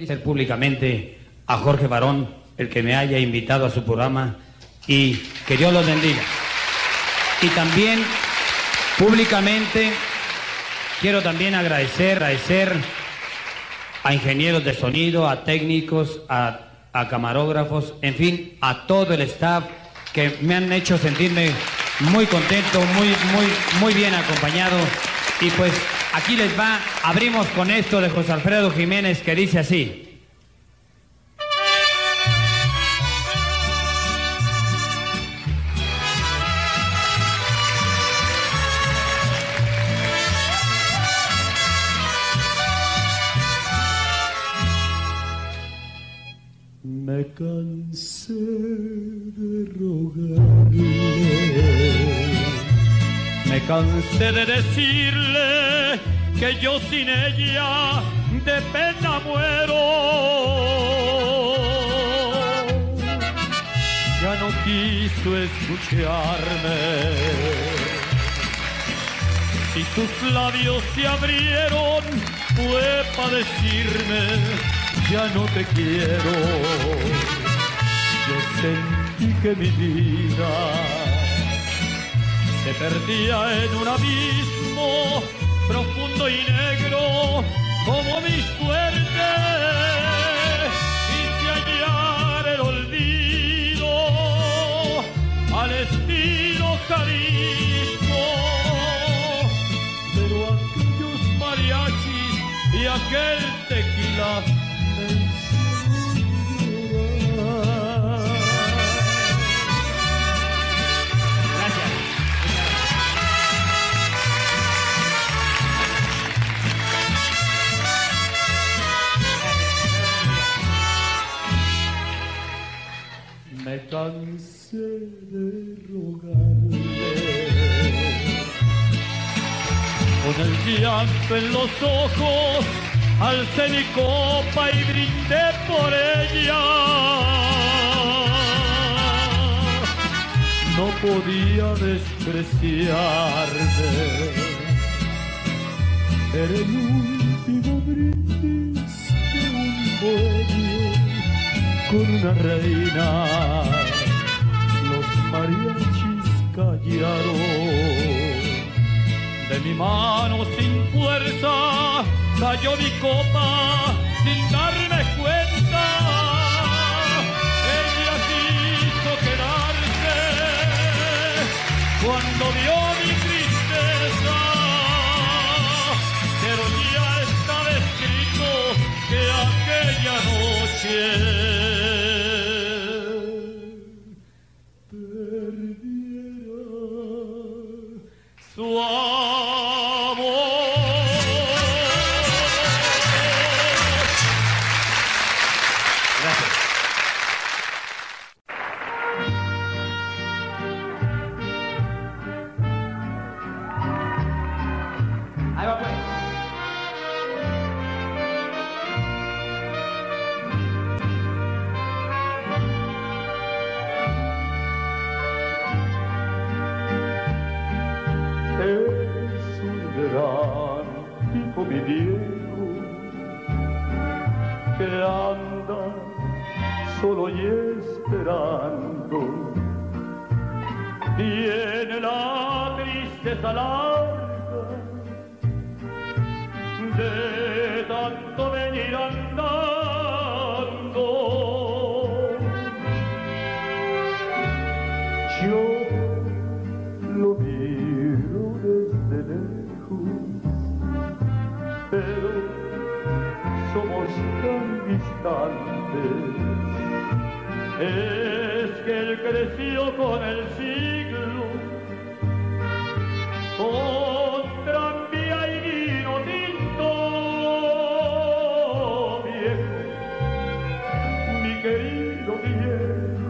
felicitar públicamente a Jorge Barón, el que me haya invitado a su programa, y que Dios los bendiga. Y también, públicamente, quiero también agradecer, agradecer a ingenieros de sonido, a técnicos, a, a camarógrafos, en fin, a todo el staff que me han hecho sentirme muy contento, muy, muy, muy bien acompañado. Y pues aquí les va, abrimos con esto de José Alfredo Jiménez, que dice así. Me cansé de rogarle, me cansé de decirle que yo sin ella de pena muero. Ya no quiso escucharme, si sus labios se abrieron fue para decirme ya no te quiero. Yo sentí que mi vida se perdía en un abismo profundo y negro como mi suerte. Quise hallar el olvido al estilo Jalisco, pero aquellos mariachis y aquel tequila me cansé de rogarle, con el llanto en los ojos alcé mi copa y brindé por ella. No podía despreciarme, era el último brindis de un bohemio con una reina. Los mariachis callaron, de mi mano sin fuerza cayó mi copa sin darme cuenta. Ella quiso quedarse cuando vio mi tristeza, pero ya estaba escrito que aquella noche su amor. Gracias. Ahí va pues. Es un gran tipo mi viejo que anda solo y esperando. Tiene la tristeza larga de tanto venir andando. Yo lo miro desde lejos, pero somos tan distantes. Es que él creció con el siglo, con tranvía y vino tinto. Viejo, mi querido viejo,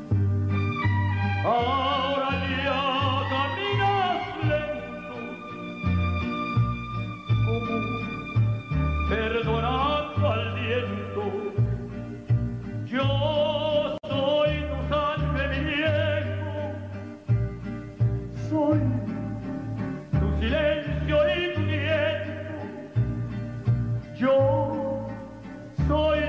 ahora ya caminas lento, como perdonando al viento. Yo soy tu sangre, mi viejo, soy tu silencio y tu tiempo. Yo soy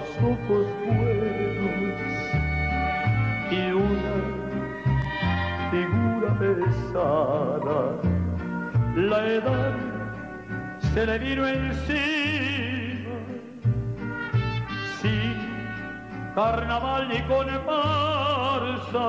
ojos buenos y una figura pesada. La edad se le vino encima, sin carnaval ni comparsa.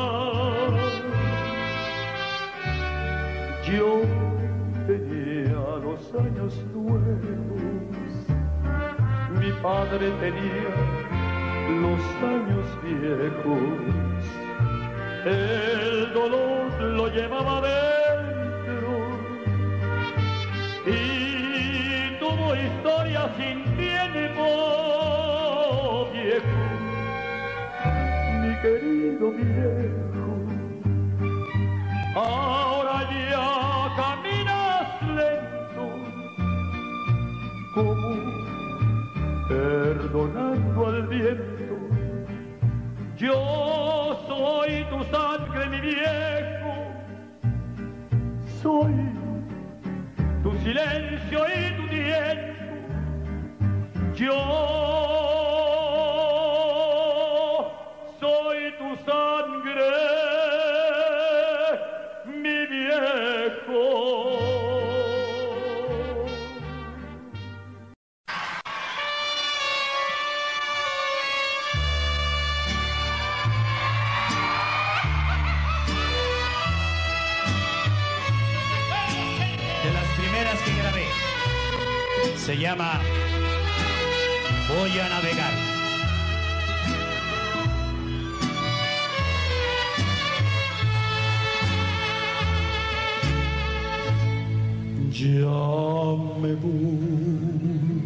Yo tenía los años nuevos, mi padre tenía los años viejos. El dolor lo llevaba dentro y tuvo historia sin tiempo viejo, mi querido viejo. Ahora ya caminas lento, como perdonando al viento. Yo soy tu sangre, mi viejo, soy tu silencio y tu tiempo. Yo soy tu sangre, mi viejo. Se llama Voy a navegar. Ya me voy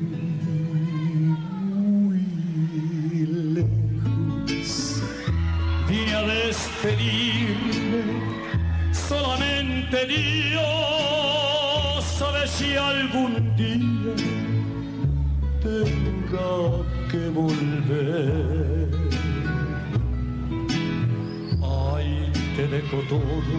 muy lejos, vine a despedirme, solamente Dios sabe si algún día tenga que volver. Ay, te dejo todo,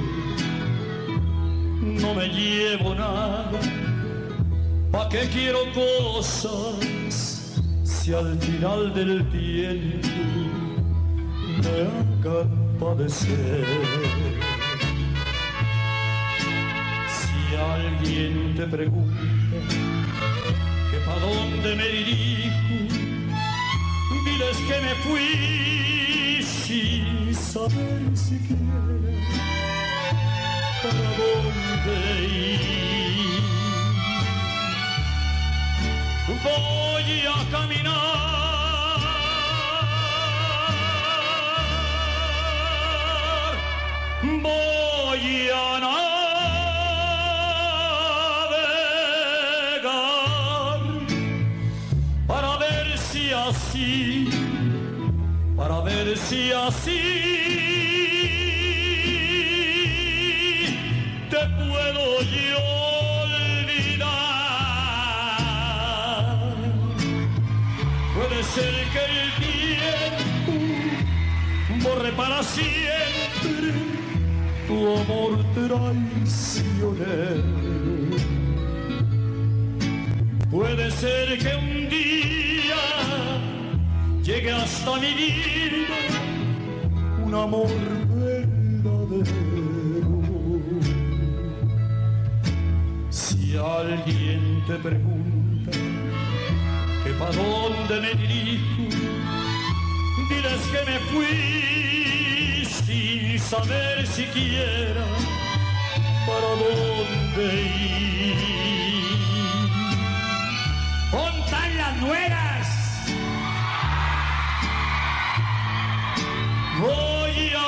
no me llevo nada. ¿Pa' qué quiero cosas si al final del tiempo me hagan padecer? Si alguien te pregunta que pa' dónde me dirijo, diles que me fui sin saber siquiera para dónde ir. Voy a caminar, voy a navegar para ver si así, para ver si así te puedo yo olvidar. Puede ser que el tiempo borre para siempre tu amor traicionero. Puede ser que un día llegue hasta mi vida un amor verdadero. Si alguien te pregunta que pa' dónde me dirijo, diles que me fui sin saber siquiera para dónde ir. ¡Pontan las nueras! Voy a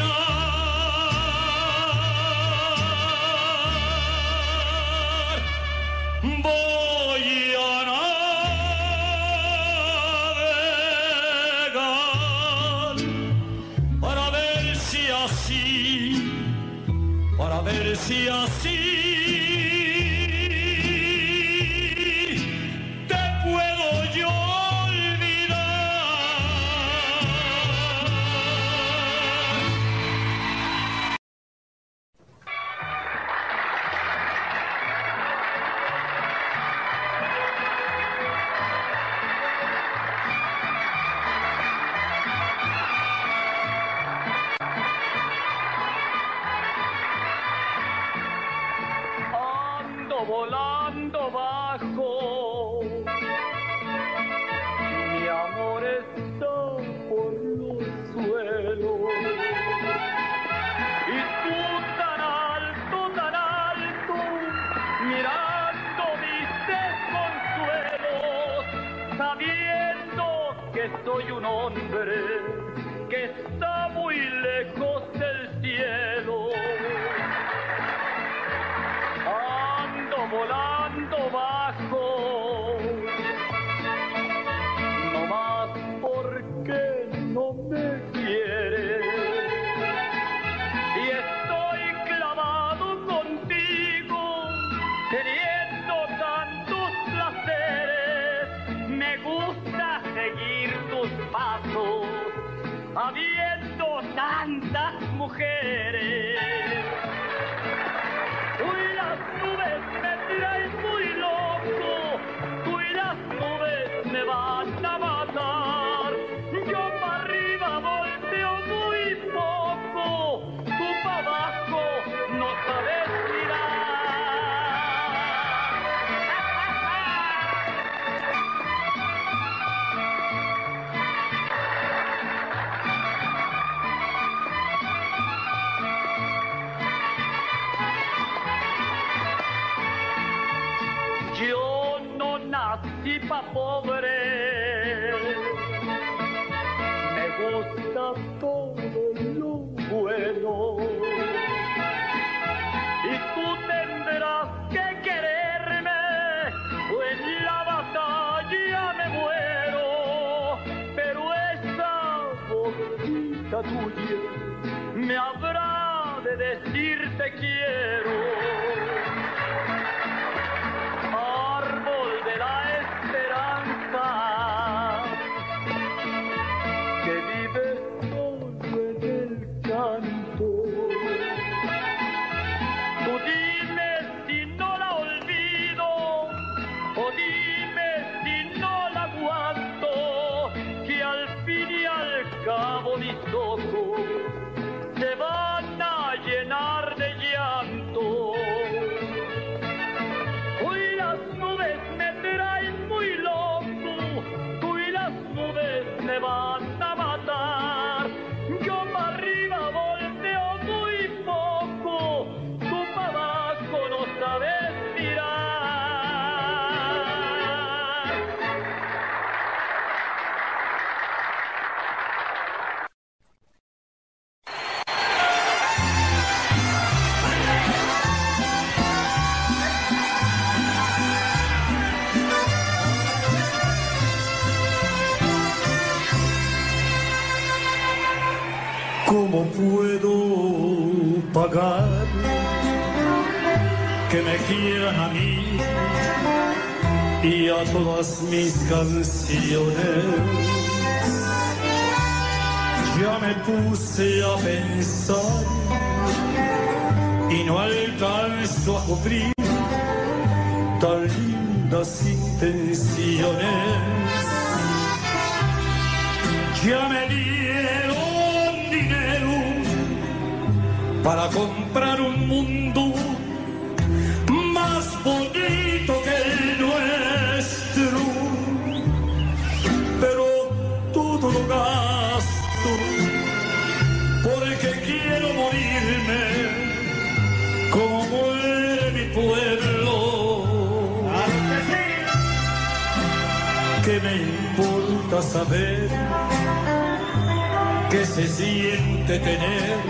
caminar, voy a navegar para ver si así, para ver si así te puedo yo ando volando bajo, mi amor está por los suelos, y tú tan alto, tan alto, mirando mis desconsuelos, sabiendo que soy un hombre que está muy lejos del cielo. Ando volando bajo, no más porque no me quieres, y estoy clavado contigo, teniendo tantos placeres. Me gusta seguir tus pasos, habiendo tantas mujeres. Uy, las nubes me traen muy loco, tú y las nubes me van a matar. Yo para arriba volteo muy poco, tú para abajo no sabes mirar. Yo no nací pa' pobre, me gusta todo lo bueno, y tú tendrás que quererme, pues en la batalla me muero, pero esa boquita tuya me habrá de decir te quiero. Árbol de la esperanza, que vive solo en el canto. Tú dime si no la olvido, o dime si no la aguanto, que al fin y al cabo mis ojos se van a llenar de llanto. Me van a matar. Yo para arriba volteo muy poco, tú para abajo no sabes mirar. ¿Cómo puedo pagar que me quieran a mí y a todas mis canciones? Ya me puse a pensar y no alcanzo a cubrir tan lindas intenciones. Ya me dieron para comprar un mundo más bonito que el nuestro, pero todo lo gasto porque quiero morirme como muere mi pueblo. ¿Qué me importa saber qué se siente tener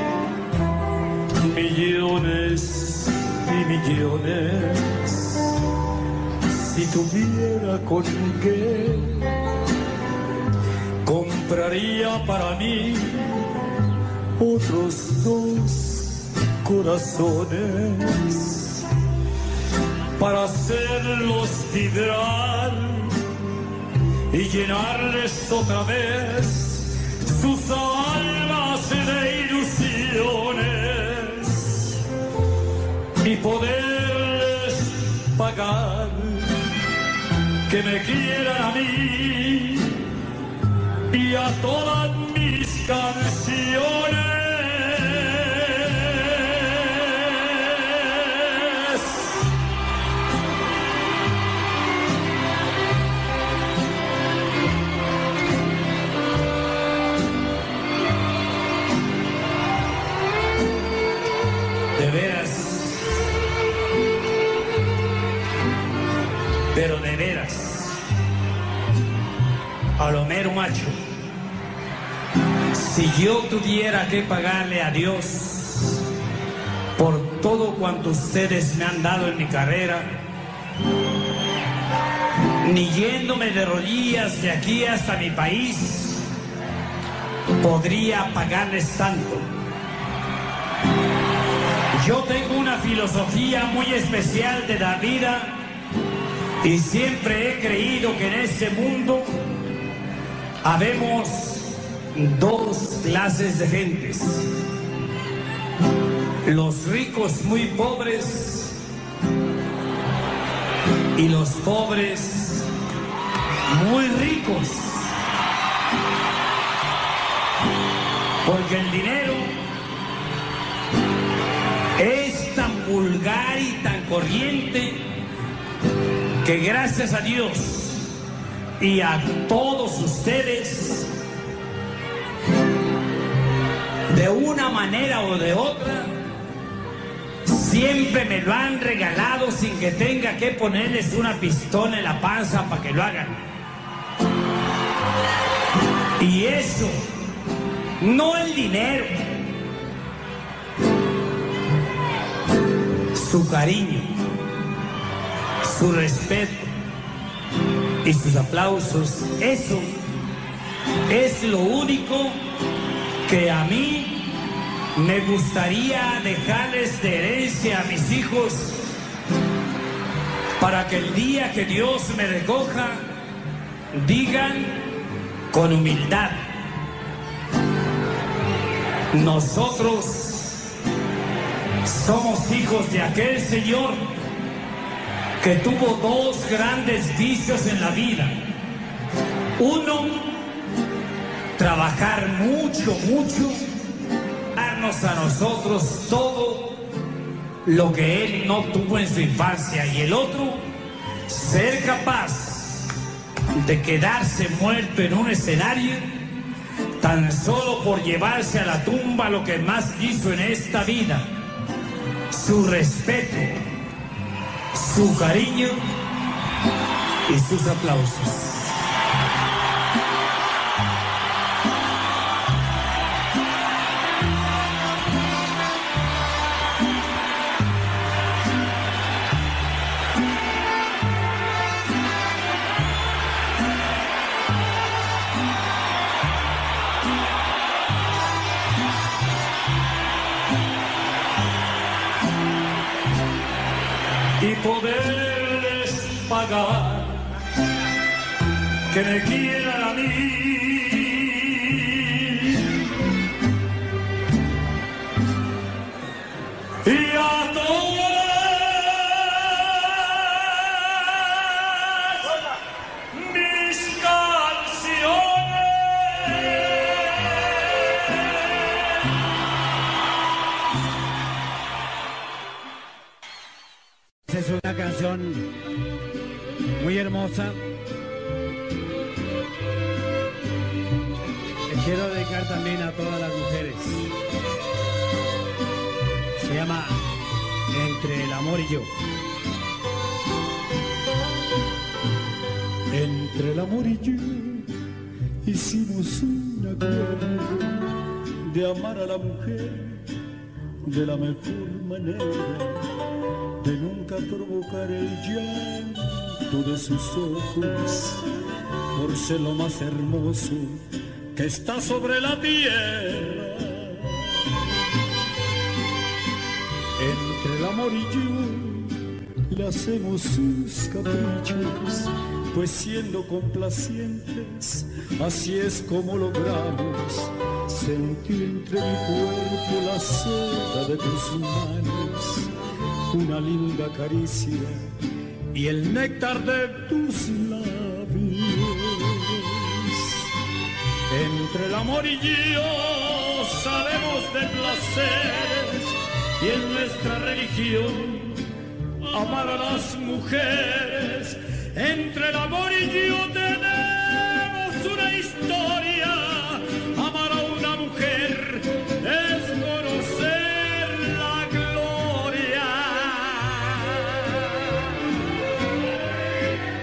millones y millones? Si tuviera con qué, compraría para mí otros dos corazones para hacerlos vibrar y llenarles otra vez sus almas de ilusiones y poderles pagar que me quieran a mí y a todas mis canciones. Pero de veras, a lo mero macho, si yo tuviera que pagarle a Dios por todo cuanto ustedes me han dado en mi carrera, ni yéndome de rodillas de aquí hasta mi país, podría pagarles tanto. Yo tengo una filosofía muy especial de la vida y siempre he creído que en este mundo habemos dos clases de gentes: los ricos muy pobres y los pobres muy ricos. Porque el dinero es tan vulgar y tan corriente que gracias a Dios y a todos ustedes, de una manera o de otra, siempre me lo han regalado sin que tenga que ponerles una pistola en la panza para que lo hagan. Y eso, no el dinero, su cariño, su respeto y sus aplausos, eso es lo único que a mí me gustaría dejarles de herencia a mis hijos, para que el día que Dios me recoja digan con humildad: nosotros somos hijos de aquel señor que tuvo dos grandes vicios en la vida. Uno, trabajar mucho, mucho, darnos a nosotros todo lo que él no tuvo en su infancia. Y el otro, ser capaz de quedarse muerto en un escenario tan solo por llevarse a la tumba lo que más quiso en esta vida: su respeto, su cariño y sus aplausos. Y poderles pagar que me quieran a mí, y a todas mis canciones. Es una canción muy hermosa. Le quiero dedicar también a todas las mujeres. Se llama Entre el amor y yo. Entre el amor y yo hicimos un acuerdo de amar a la mujer de la mejor manera, de nunca provocar el llanto de sus ojos, por ser lo más hermoso que está sobre la tierra. Entre el amor y yo le hacemos sus caprichos, pues siendo complacientes, así es como logramos sentir entre mi cuerpo la seda de tus manos, una linda caricia y el néctar de tus labios. Entre el amor y yo sabemos de placeres, y en nuestra religión amar a las mujeres. Entre el amor y yo tenemos una historia. Amar a una mujer es conocer la gloria.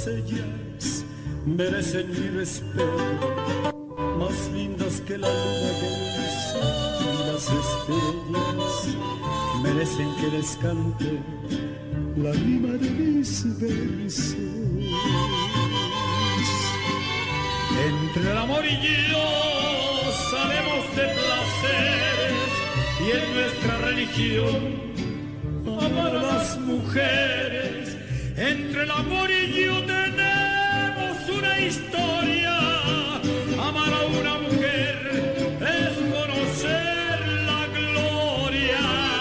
todas ellas merecen mi respeto, más lindas que la luna que y las estrellas merecen que les cante la rima de mis versos. Entre el amor y yo sabemos de placeres y en nuestra religión amar a las mujeres. Entre el amor y yo tenemos una historia. Amar a una mujer es conocer la gloria.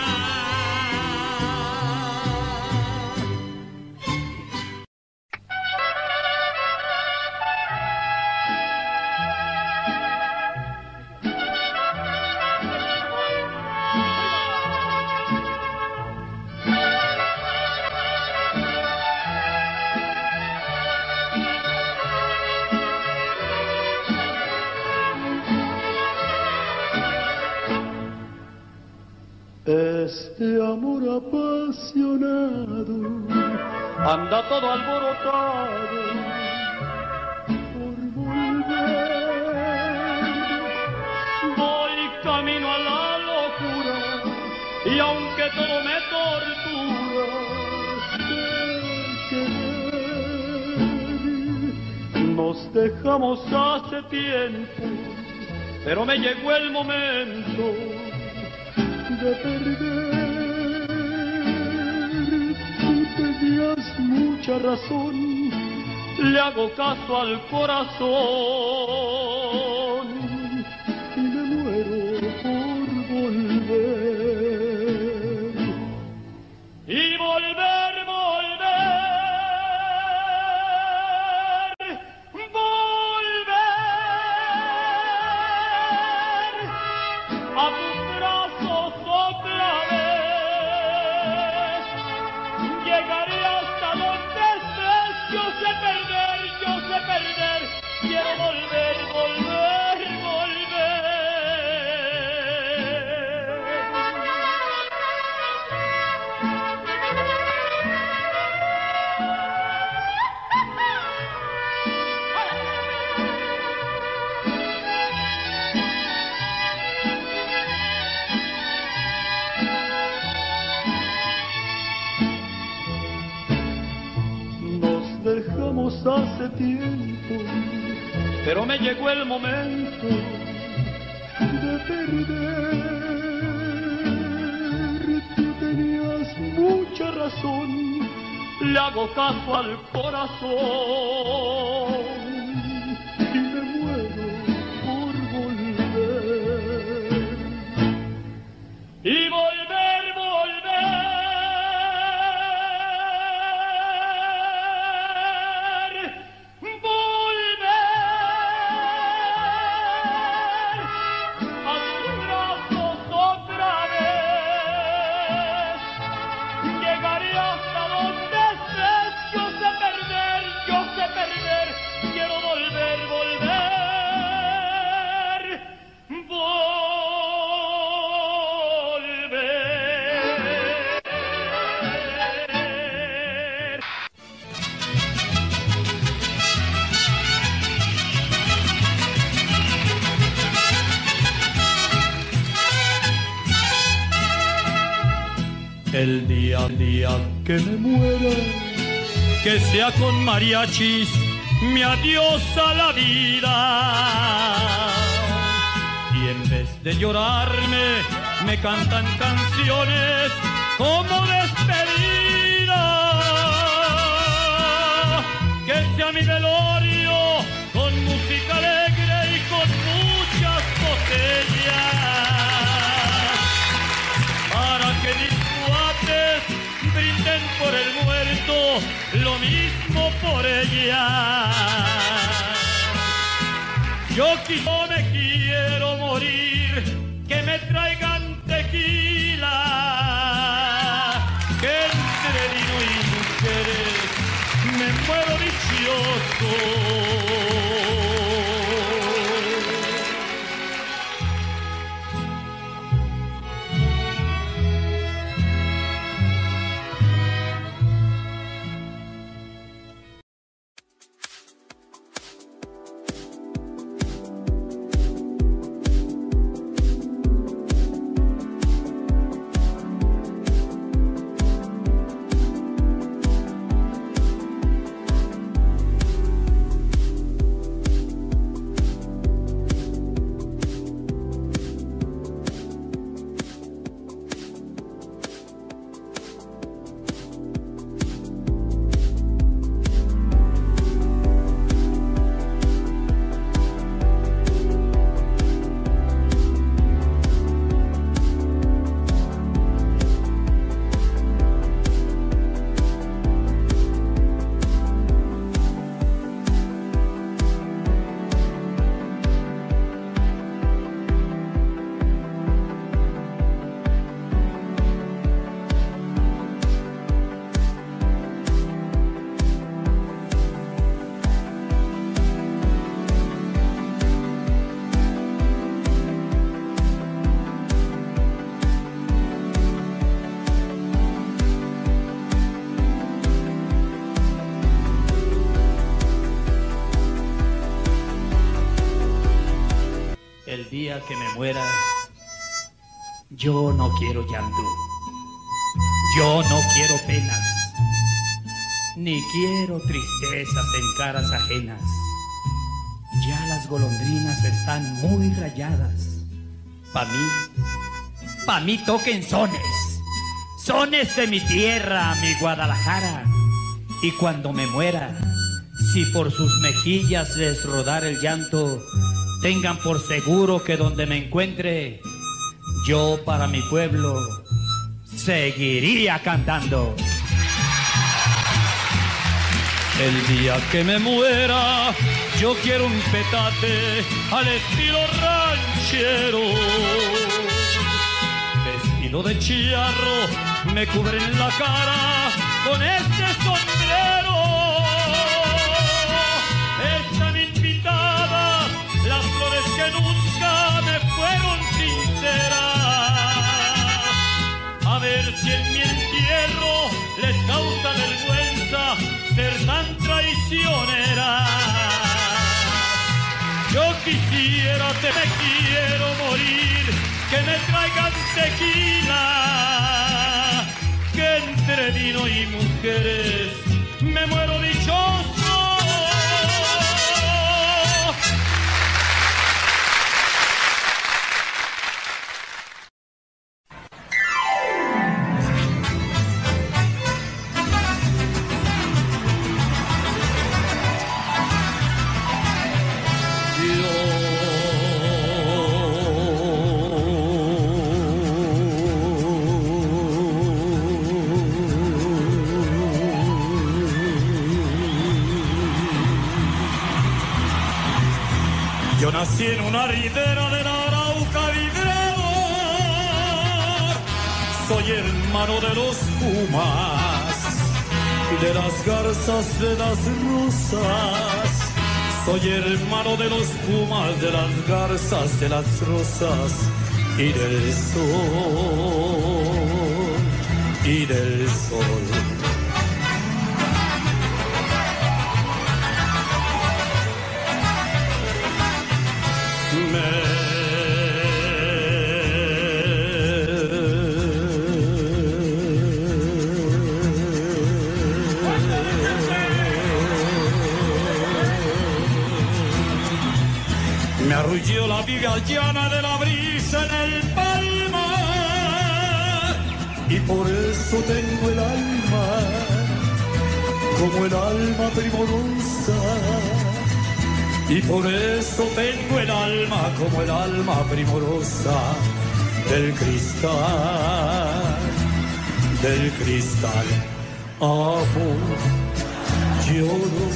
Este amor apasionado anda todo alborotado por volver. Voy camino a la locura y aunque todo me tortura de querer, nos dejamos hace tiempo, pero me llegó el momento de perder. Tú tenías mucha razón, le hago caso al corazón y me muero por volver. Y volver, volver, volver a tus brazos otra vez. Llegaré hasta donde estés, yo sé perder, yo sé perder. Quiero volver, volver, volver. Dejamos hace tiempo, pero me llegó el momento de perder. Tú tenías mucha razón, le hago caso al corazón y me muero por volver. Y volver, volver. Quiero volver, volver, volver. El día, el día que me muera, que sea con mariachis mi adiós a la vida. Y en vez de llorarme, me cantan canciones como despedida. Que sea mi velorio con música alegre y con muchas botellas, para que mis cuates brinden por el muerto lo mismo por ella. Yo quizá me quiero morir, que me traigan tequila, que entre vino y mujeres me muero dichoso. día que me muera, yo no quiero llanto, yo no quiero penas, ni quiero tristezas en caras ajenas. Ya las golondrinas están muy rayadas. Pa' mí, pa' mí toquen sones, sones de mi tierra, mi Guadalajara. Y cuando me muera, si por sus mejillas les rodara el llanto, tengan por seguro que donde me encuentre, yo para mi pueblo seguiría cantando. El día que me muera, yo quiero un petate al estilo ranchero. Vestido de charro, me cubren la cara con este sombrero. Están invitadas las flores que nunca me fueron sinceras. A ver si en mi entierro les causa vergüenza ser tan traicionera. Yo quisiera, te me quiero morir, que me traigan tequila, que entre vino y mujeres me muero dichoso. Yo nací en una ribera de la Arauca Vidredor. Soy hermano de los pumas y de las garzas de las rosas. Soy hermano de los pumas, de las garzas, de las rosas y del sol, y del sol. Me arrulló la viga llana de la brisa en el palmar, y por eso tengo el alma como el alma primorosa. Y por eso tengo el alma como el alma primorosa del cristal, del cristal. Amo, lloro,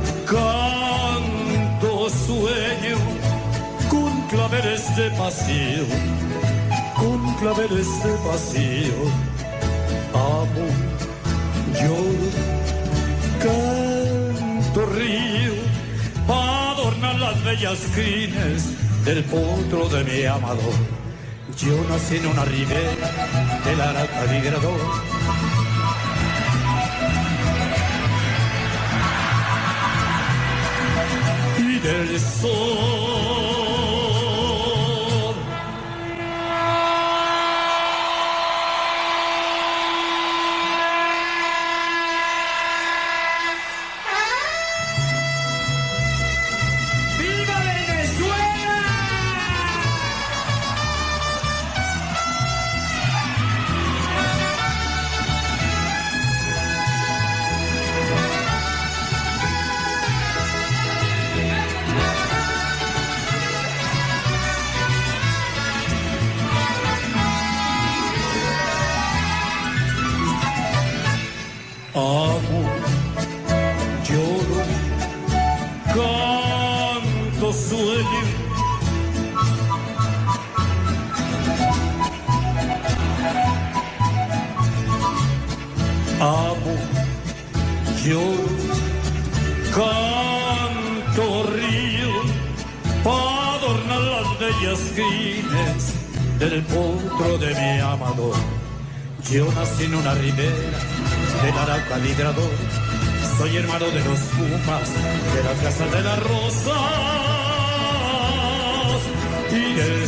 canto, sueño, con claveles de pasión, con claveles de pasión. Amo, lloro, canto, río, para adornar las bellas crines del potro de mi amador. Yo nací en una ribera del Arauca Vidredor. Y del sol. Amo, lloro, canto, sueño, amo, lloro, canto, río, para adornar las bellas crines del potro de mi amador. Yo nací en una ribera del Arauca Vidredor. Soy hermano de los pumas, de las garzas de las rosas y del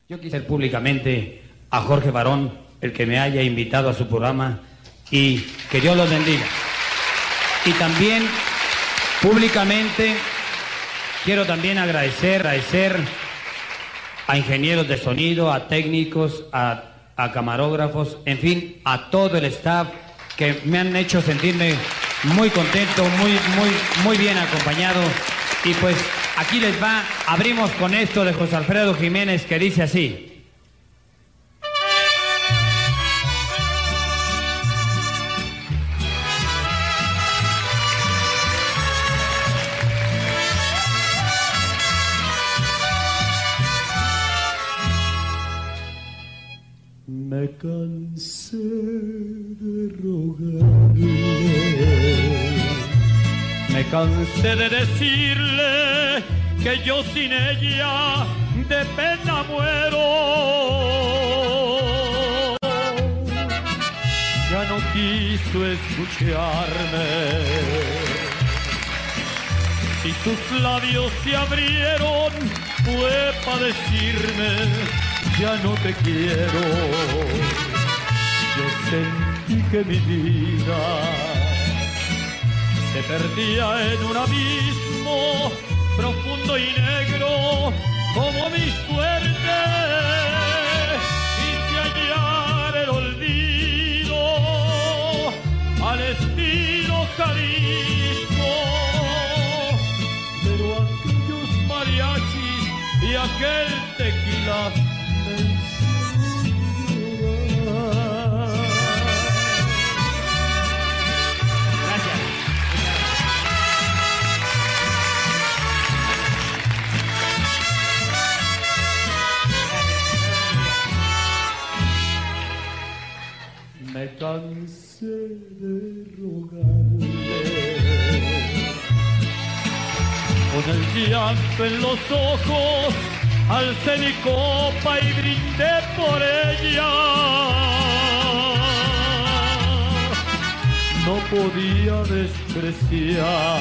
Yo quisiera públicamente a Jorge Barón, el que me haya invitado a su programa, y que Dios los bendiga. Y también públicamente quiero también agradecer, agradecer a ingenieros de sonido, a técnicos, a, a camarógrafos, en fin, a todo el staff que me han hecho sentirme muy contento, muy, muy, muy bien acompañado. Y pues aquí les va, abrimos con esto de José Alfredo Jiménez, que dice así. Me cansé de rogarle, me cansé de decirle que yo sin ella de pena muero. Ya no quiso escucharme, si sus labios se abrieron fue para decirme ya no te quiero. Yo sentí que mi vida se perdía en un abismo profundo y negro como mi suerte. Quise hallar el olvido al estilo Jalisco, pero aquellos mariachis y aquel tequila me cansé de rogarle, con el llanto en los ojos alcé mi copa y brindé por ella. No podía despreciarme,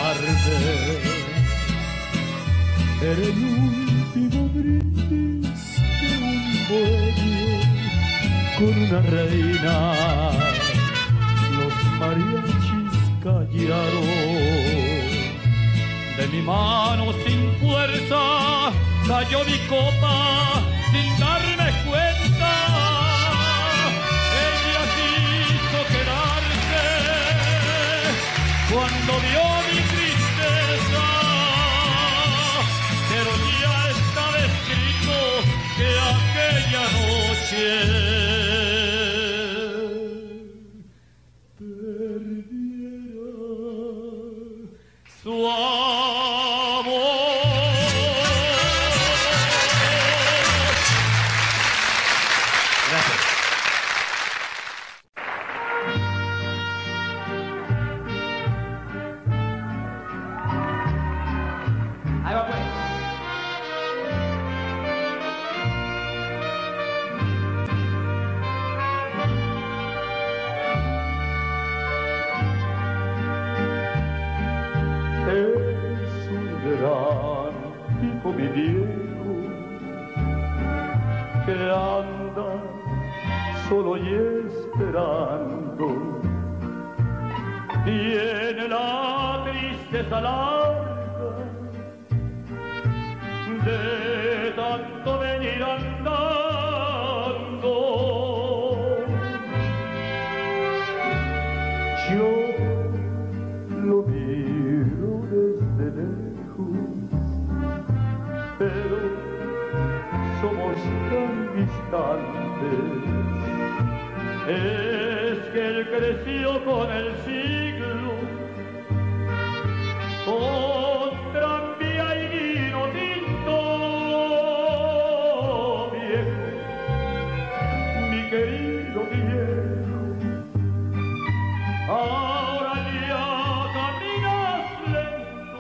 era el último brindis de un dueño con una reina. Los mariachis callaron, de mi mano sin fuerza cayó mi copa sin darme cuenta. Ella quiso quedarse cuando vio mi tristeza, pero ya estaba escrito que aquella noche perdiera su amor. Mi viejo que anda solo y esperando, tiene la tristeza larga de tanto venir andando. Yo lo miro desde lejos, pero somos tan distantes. Es que él creció con el siglo, con tranvía y vino tinto. Viejo, mi querido viejo, ahora ya caminas lento,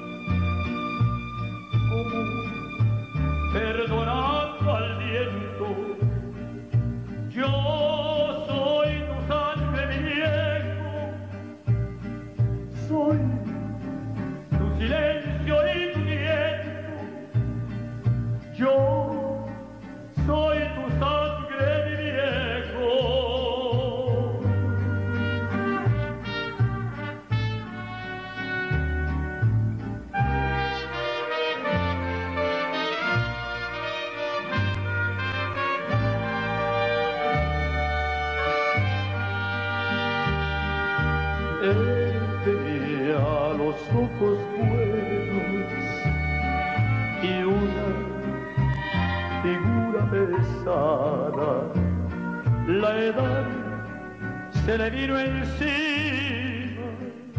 como perdonando al viento. Yo soy tu sangre, mi viejo, soy tu silencio y tu viento. Yo soy ojos buenos y una figura pesada. La edad se le vino encima,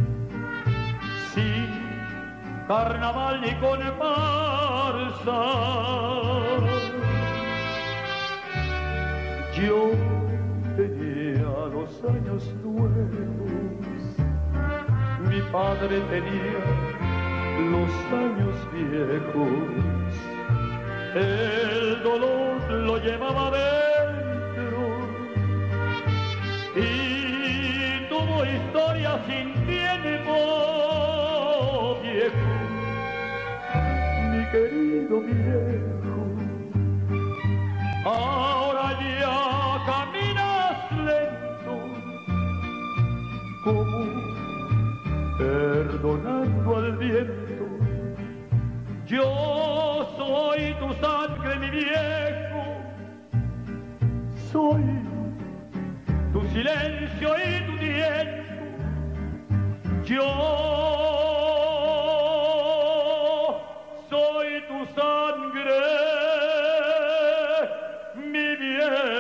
sin carnaval ni comparsa. Yo tenía los años nuevos, mi padre tenía los años viejos. El dolor lo llevaba dentro y tuvo historia sin tiempo viejo, mi querido viejo. Ahora ya caminas lento, como perdonando al viento. Yo soy tu sangre, mi viejo, soy tu silencio y tu tiempo. Yo soy tu sangre, mi viejo.